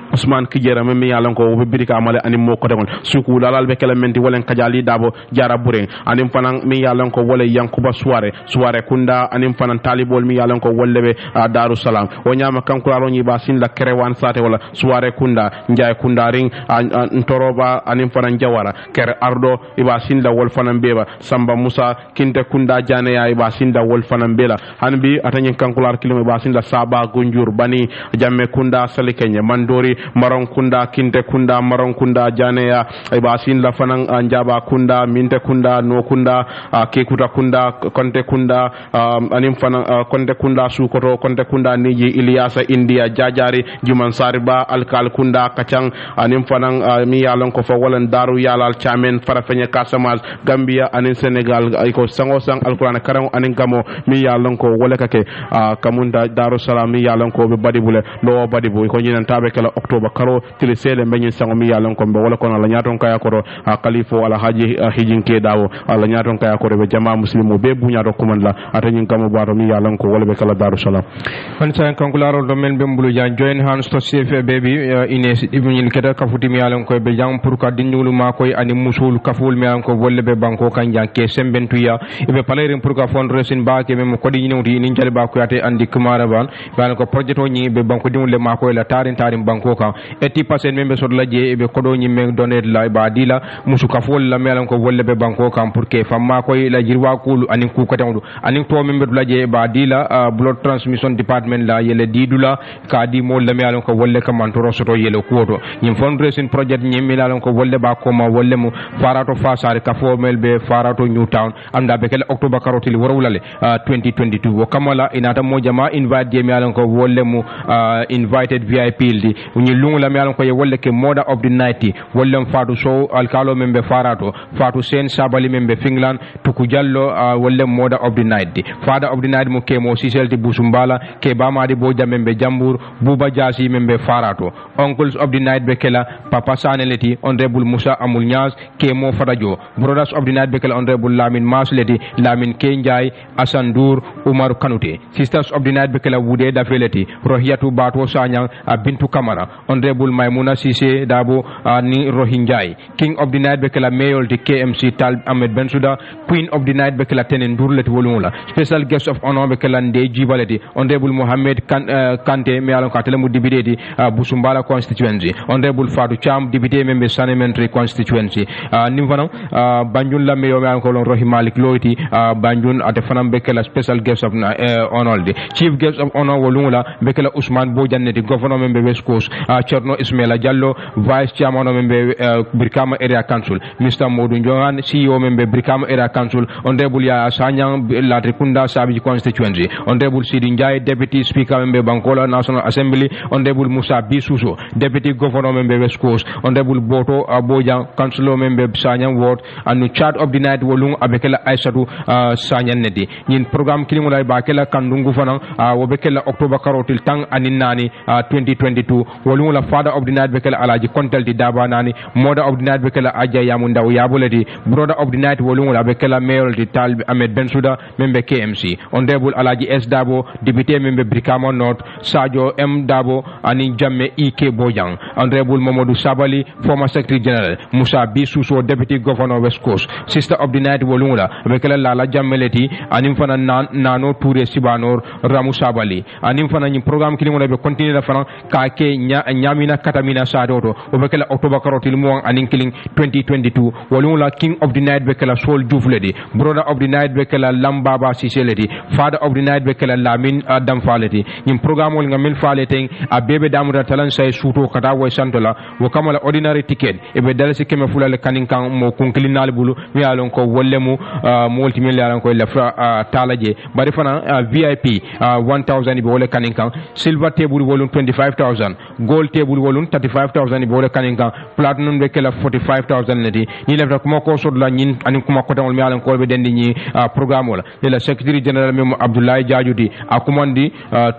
Speaker 2: Usman Kijera mi yalan ko be birika amale ani mo ko degol suku dalal be kala menti wolen kajali dabo jara bure anim fanan mi yalan ko wole yankuba soare kunda anim fanan talibol mi yalan ko wolle be Darus Salam o nyama kankula ro nyi ba sin la kerewan sate wala soare kunda njaay kunda ring ntoroba anim fanan jawara ker ardo iba sin la wol fanan beba Samba Musa kinte kunda jane ya iba sin da wol fanan bela hanbi atanyin kankula kilimo ba sin la Saba Gunjur Bani Jamme kunda Salikenya Mandori Maron kunda kinte kunda maron kunda janeya iba sin la fanan njaba kunda minte kunda no kunda kekuta kunda konte kunda anim fanan konte kunda sukoto konte kunda niji Ilyasa India Jajari Juman Sariba alkal kunda kacang anim fanan mi yalon ko fa walan daru yalal chamen farafenye Casamance Gambia anin Senegal iko sango sang alquran karam anin gamo mi yalon ko wala kake kamunda Darus Salam mi yalon ko be badibule lo badibu ko nyinan tabe kala October karo tili sele mbenyi sango mi yalon ko be wala kono la nyaton kaya ko khalifo ala haji hijinke dawo ala nyaton kaya ko be jama muslimu be bunya do kumanda atanyin kamo baro mi yalon ko wala be kala Darus Salam
Speaker 1: on sa kankularo do men be mbulu jan join hands to save baby ines ibnyin keda kafuti mi yalon ko be jang pour ka dinjulu ma koy ani musul kaful mi yalon ko wolle be banko kan janke sembentuya be palerin pour ka fundraising ba ke mem ko di nyuti ni jale ba ko yate andi kumara ban ban ko projet o nyi be banko dimule ma koy la tarin banko kan eti pasen membe sod la je be kodo nyi me donner la ba dila musu kafol la melan ko wolle be banko kan pour que famma koy la jirwa kulu anin ku ko tawdu anin to membe la je ba dila blood transmission department la yele didula ka di mo la melan ko wolle ka man to rosoto yele kuoto nyim fundraising project nyim melan ko wolle ba ko ma wolle mu farato fasare kafo melbe farato Newtown anda be kel october karotili worwulale 2022 wo kamala inata mo jama invite je melan ko wolle mu invited VIP ldi ni lungu la melan ko ye wolle ke moda of the night wolle fatu so alkalo membe farato fatu sen sabali membe Finland tuku jallo wolle moda of the night father of the night mo ke mo siselti busumbala ke bamadi bo jambe jambur buba jasi membe farato uncles of the night be kala papa saneleti honorable Musa Amul Nyas ke mo fadajo brothers of the night be kala honorable Lamin Masleti Lamin Kenjay Asandur Umar Kanute sisters of the night be kala wude da feleti Rohiyatu Bato Sanyang Bintu Kamara honorable Maimuna Sise Dabo ni Rohinjai king of the night be kala mayor di KMC Tal Ahmed Bensuda queen of the night be kala tenen durlet wolula special guest of honor be kala nde jibaleti honorable Mohammed Kante me alon katele mu dibideti Busumbala constituency honorable Fadu Cham député membe Sanementry constituency nimfano Banjul la mayor me alon ko Rohi Malik Loiti Banjul ate fanam be kala special guest of honor di chief guest of honor wolula be kala Usman Bojanneti governor membe West Coast Cherno Ismaila Jallo vice chairman membe Brikama area council Mr Modou Njohan CEO membe Brikama area council honorable ya Sanyang Latrikunda Sabi constituency honorable Sidi Njai deputy speaker membe Bankola National Assembly honorable Musa Bisuso deputy governor membe West Coast honorable Boto Abojang councilor membe Sanyang ward anu chart of the night wolung abekela Aisatu Sanyang nedi nin program kilimulay bakela kandungu fanang wobekela October karotil tang aninani 2022 wolung la father of the night bekela alaji kontelti daba nani mother of the night bekela aja yamunda yaboleti brother of the night wolung la bekela mayor di Tal Ahmed Bensuda membe KMC honorable alaji S Dabo député membe Brikama North Sadio M Dabo ani Jamme EK Bojang honorable Mamadou Sabali former secretary general Musa Bisuso deputy governor West Coast sister of the night wolung la bekela Lala Jammeleti anim fana nano Touré Sibanor Ramu Sabali anim fana ni programme kilimona be continuer la fana ka ke nyamina katamina sadoto o bekela October karotil mo anin kiling 2022 wolung la king of the night bekela Sol Diouf ledi brother of the night bekela Lambaba Cissé ledi father of the night bekela Lamin Adam Faleti ni programme wol ngamil faleten a bebe damuda talan say suto kata way santola wo kamala ordinary ticket e be dalasi keme fulale kanin kan mo kunkilinal bulu mi alon ko wollemu multimillion alon ko la talaje bari fana VIP 1000 be wole kanin kan silver table wolum 25000 gold table wolum 35000 be wole kanin kan platinum be kala 45000 ledi ni lefta kuma ko sodla nyin anin kuma ko tawol mi alon ko be dendi ni programme wala le secretary general mem Abdoulaye Diadioudi akumandi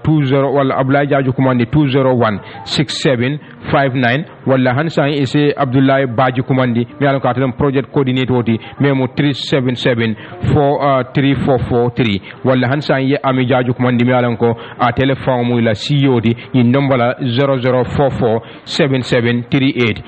Speaker 1: 20 wala Abdoulaye Diadioudi kumandi 2016759 wala hansa ese Abdoulaye Badji kumandi mi alon ko atam project coordinator ti memo 37743443 wala hansa ye ami Diadioudi kumandi mi alon ko a telephone mu la CEO di ni nombala 00 0447738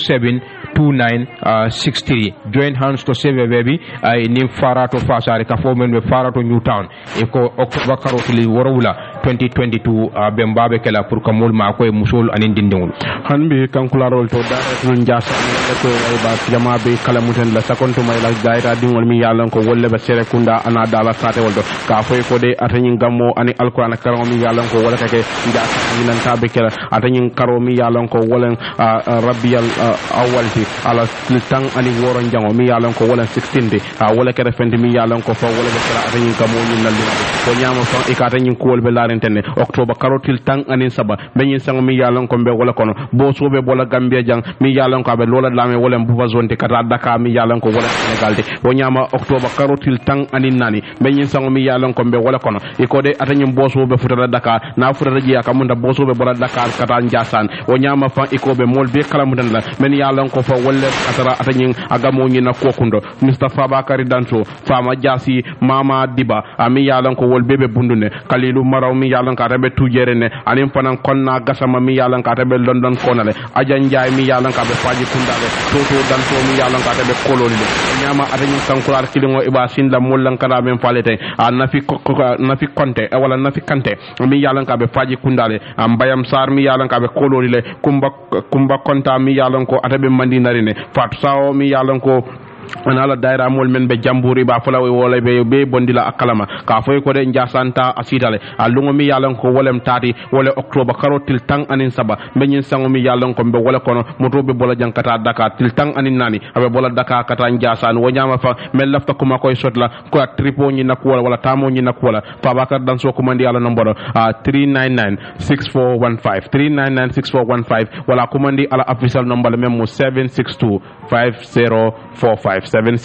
Speaker 1: 272963 join hands to save a baby nim farato fasare ka fo men be farato Newtown e ko October karotili worowula 2022 bembabe kala pour que mol ma koy musul anin dindingul
Speaker 2: hanbi kankularol to dara njasa ko ay ba jama be kala muten la sakonto may la gaita dingol mi yalan ko wolle be sere kunda ana dala sate woldo ka foy ko de atanin gammo ani alquran karo mi yalan ko wala kake njasa nan tabe kala atanin karo mi yalan ko wolen rabbiyal awwalti ala tang ani woro jango mi yalan ko wala 16 de wala kere fendi mi yalan ko fa wala be kala atanin gammo ni nalli ko nyama fa e ka atanin ko wol be larentene october karotil tang ani saba be nyin sango mi yalan ko be wala kono bo sobe bola gambia jang mi yalan ko be lola lame wala bufa zone kata Dakar mi yalan ko wala Senegal de wo nyama october karotil tang ani nani be nyin sango mi yalan ko be wala kono e ko de atanyum boso be futata Dakar na futata jiya ka munda boso be bola Dakar kata Njasan wo nyama fa iko be mol be kala mudan la men yalan ko fa wala atara atanyin agamo nyina kokundo Mustafa Bakari Danso Fama Jasi Mama Diba ami yalan ko wol bebe bundune Kalilu Maraw mi yalan ka tabe tujere ne anim fanan konna gasama mi yalan ka tabe London konale Aja Njaay mi yalan ka be faji kundale toto Danso mi yalan ka tabe kololi nyama atanyin kankular kilingo iba sinda mollan kala men falete nafi konte wala nafi kante mi yalan ka be faji kundale Bayam Sar mi yalan ka be kololi le kumba konta mi yalan ko atabe mandinari ne Fatou Sawo mi yalan ko anala daira mol men be jamburi ba fala wala be bondila akalama ka foy ko de njasanta asitale alungo mi yalan ko wolem tati wala october karotil tang anin saba be nyin sango mi yalan ko be wala kono moto be bola jankata Dakar til tang anin nani abe bola Dakar kata njasan wo nyama fa mel lafta kuma koy sotla ko tripo nyi nakula wala tamo nyi nakula fa bakar dan so ko mandi ala nomboro 3996415 3996415 wala ko mandi ala official number memo 7625045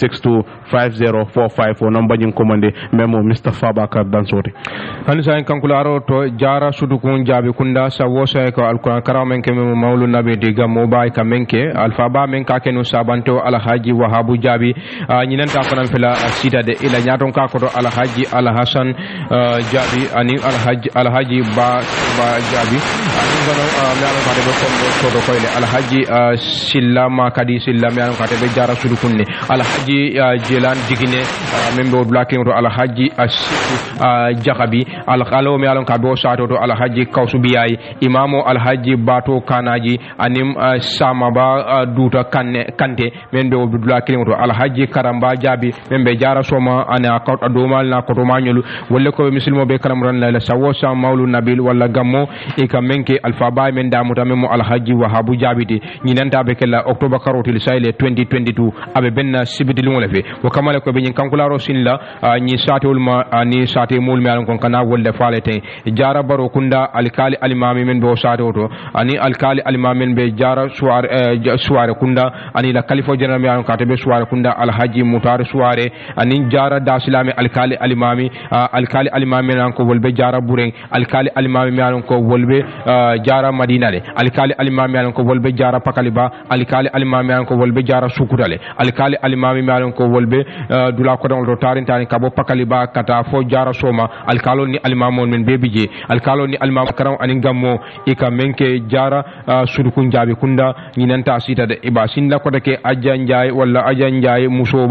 Speaker 2: 7625045 o number nyin commande memo Mr Fabakar Dansori
Speaker 1: hanisa en kankularo to jara sudu kun jabi kunda sawo say ko alquran karaw men ke memo mawlu nabi diga mo bay ka menke alfa ba men ka kenu sabanto alhaji wahabu jabi nyinanta fanan fela sita de ila nyaton ka ko to alhaji alhasan jabi ani alhaji ba jabi ani bano melo ka de ko to ko ile alhaji sillama kadi sillama yan ka de jara sudu kunne alhaji jelan digine membe blacking to alhaji asiku jakabi alkhalo mi alon ka do sato to alhaji kausubiyai imamo alhaji bato kanaji anim samaba duta kante membe blacking to alhaji karamba jabi membe jara soma ana ka domal na ko to manyulu wala ko muslimo be karamran la sawo sa mawlu nabil wala gammo e ka menke alfa bay men damuta memo alhaji wahabu jabiti nyinanta be kala october karotil sayle 2022 abe benna sibiti ngole fe wo kamale ko be nyin kankularo sinla ni satul ma ni sate mul mi alon kon kana wolle falete jara baro kunda alkali alimami men be sato to ani alkali alimami men be jara suware kunda ani la kalifo general mi alon katabe suware kunda alhaji mutar suware ani jara dasilami alkali alimami nan ko wolbe jara bureng alkali alimami mi alon ko wolbe jara madina le alkali alimami alon ko wolbe jara pakaliba alkali alimami alon ko wolbe jara sukutale alkali alimami mi alon ko wolbe dula ko don do tarintani kabo pakaliba kata fo jara soma alkalo ni alimamon men bebije alkalo ni alimam karam anin gammo ika menke jara sudukun jabi kunda nyinanta sita de iba sinla ko dake ajanjay wala ajanjay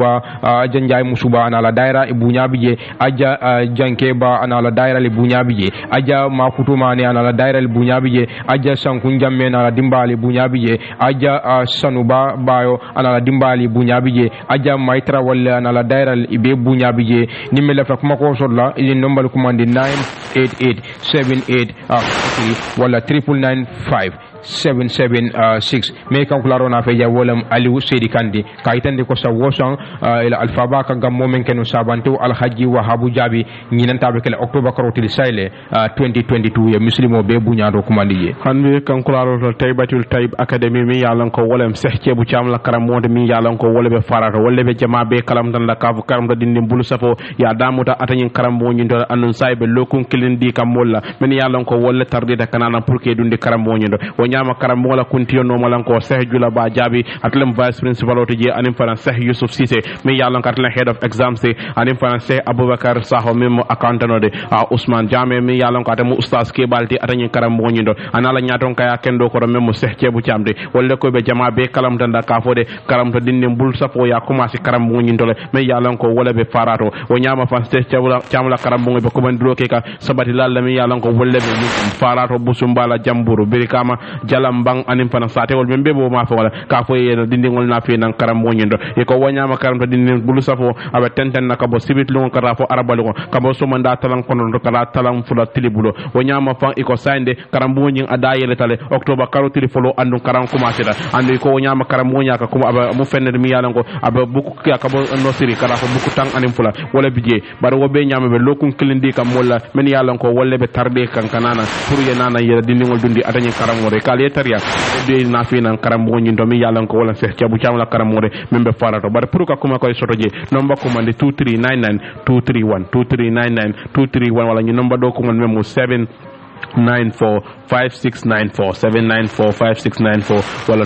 Speaker 1: musuba ana la daira ibunya bije aja janke ba ana la daira li bunya bije aja makutuma ni ana la daira li bunya bije aja sankun jamme ana la dimbali bunya bije aja sanuba bayo ana la dimbali bunya bije aja maitra wala ana la daira li be bunya bije nimela fa kuma ko sodla ili nombal kumandi 98878 wala 9995 776 me kan kularo na feja wolam aliou sedi kandi kayitande ko sa wosan ila alfaba ka gammo men kenu sabantu alhaji wahabu jabi nyinanta be kala october karotil sayle 2022 ya muslimo be bunyado kumandi
Speaker 2: hanbe kan kularo to taybatul tayb academy mi yalan ko wolam sehce bu cham la karam monde mi yalan ko wolbe farata wolbe jama be kalam tan la kafu karam da dindi bulu safo ya damuta atanyin karam bo nyindo annun saybe lokun kilindi kam molla men yalan ko wolle tardita kanana pour ke dundi karam bo nyindo nyama karam wala kuntiyo no malanko Seh Jula Ba Jabi atlem vice principal otoje anim fana Seh Yusuf Cissé mi yalla katlen head of exams anim fana Seh Abubakar Saho memo accountant de Ousmane Jame mi yalla ko atamu ustaz ke balti atany karam mo nyindo anala nyaton kaya kendo ko memo Seh Cebu Camde wala ko be jama be kalam tanda ka fode karam to dinne bul sapo ya commencé karam mo nyindo le mi yalla ko wala be farato o nyama fan Seh Cebu camla karam mo be ko man dro ke ka sabati lalla mi yalla ko wala be farato busumbala jamburu birikama jalambang anim fana sate wol membe bo ma fa wala ka fo yena dindingol na fi nan karam mo nyindo e ko wanyama karam to dinne bul sapo aba tenten na ka bo sibit lu ko rafo arabal ko ka bo sumanda talan kono do kala talan fula tilibulo wanyama fan iko sande karam mo nyin ada yele tale october karo tilifolo andu karam commencé da andu ko wanyama karam mo nyaka kuma aba mu fenne mi yalan ko aba buku ka bo no siri kala ko buku tang anim fula wala bije bar wo be nyama be lokun kilindi kam wala men yalan ko wolle be tarde kan kanana pour ye nana yele dindingol dundi atani karam mo re kale taria de na fi nan karam mo nyin do mi yalan ko wala Seh Cebu Camla karam mo re membe farato bar pour ka kuma koy sotoje nomba ko mande 2399 231 2399 231 wala ñu nomba do ko ngon memo 7945694 7945694 wala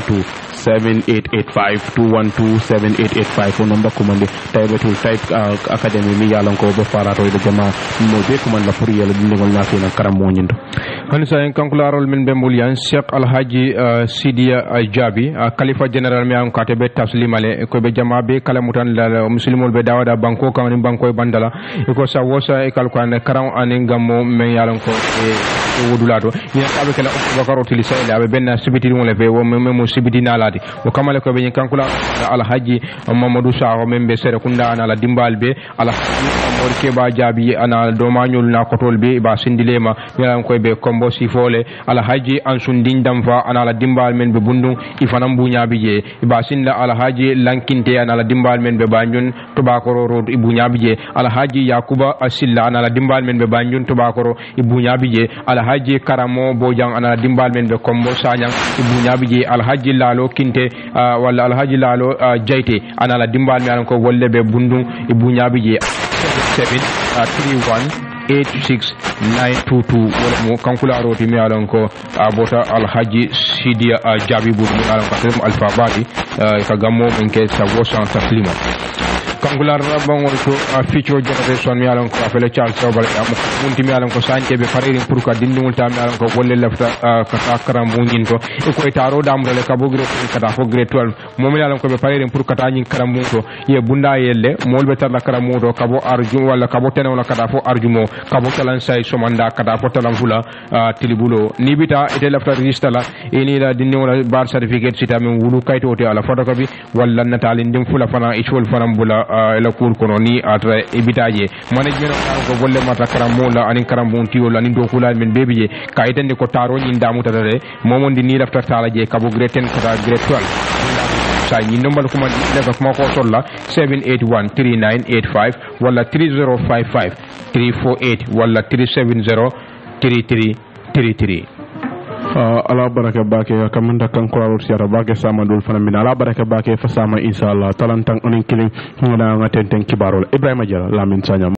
Speaker 2: 2127885 2127885 number commande taybetul type academy mi yalan ko be farato de jama mo be commande la pour yalla dingol na fi na karam mo nyindo
Speaker 1: han sa en kankularol min be mulyan Cheikh Alhaji Sidia Jabi khalifa general mi an kate be taslimale ko be jama be kala mutan la muslimol be dawada banko kan banko bandala ko sa wosa e kalkane karam anin gammo men yalan ko wodulato ni abe kala bakaro tilisa ila abe benna sibiti mo le be wo memo sibiti nalati o kamale ko be kankula Alhaji Mamadou Saho membe sere kunda ana la dimbal be Alhaji Amor Keba Jabi ana do mañul na kotol be ba sindilema yalan ko be kombo sifole Alhaji Ansun Dindam fa ana la dimbal men be bundu ifanam bunya bije ba sinda Alhaji Lankinte ana la dimbal men be banjun tobakoro road ibunya bije Alhaji Yakuba Asilla ana la dimbal men be banjun tobakoro ibunya bije Alhaji Karamo Bojang ana dimbal men be kombo sanyang ibunya bije Alhaji Lalo Kinte wala Alhaji Lalo Jaite ana la dimbal men ko wolle be bundu ibunya bije 731 86922 wala mo kankula roti mi alon ko abota Alhaji Sidia Jabi bu mi alon ko alfa badi ka gammo men ke sa wosan taslima kangular bangol to feature generation mi alon ko afele Charles Sobal munti mi alon ko sante be faririn pour ka dindungul ta mi alon ko wolle lefta ka sakram bungin to e ko taro damrele ka bogre ka fo grade 12 mo mi alon ko be faririn pour ka ta nyin karam to ye bunda yelle molbe tar la karam to ka bo arju wala ka bo tenewla ka fo arjumo ka bo talan say somanda ka fo talan fula tilibulo ni bita ite lefta register la eni la dindungul bar certificate sita men wulu kayto to ala photocopy wala natalin dim fula fana ishol fana bula la cour kono ni atra ibitaje management ko golle mata karamola anin karambonti wala anin do kula men bebiye kayitande ko taro nyin damu tadare momondi ni lafta tala je kabo grade 10 kata grade 12 sa ni nombal ko man dafa ko ko tolla 7813985 wala 3055 348 wala 370 3333
Speaker 2: ala baraka bake kamanda kanko alor siara bake sama dul fana min ala baraka bake fa sama inshallah talantan onin kilin ngana ngaten ten kibarol Ibrahima Jara Lamin Sanyam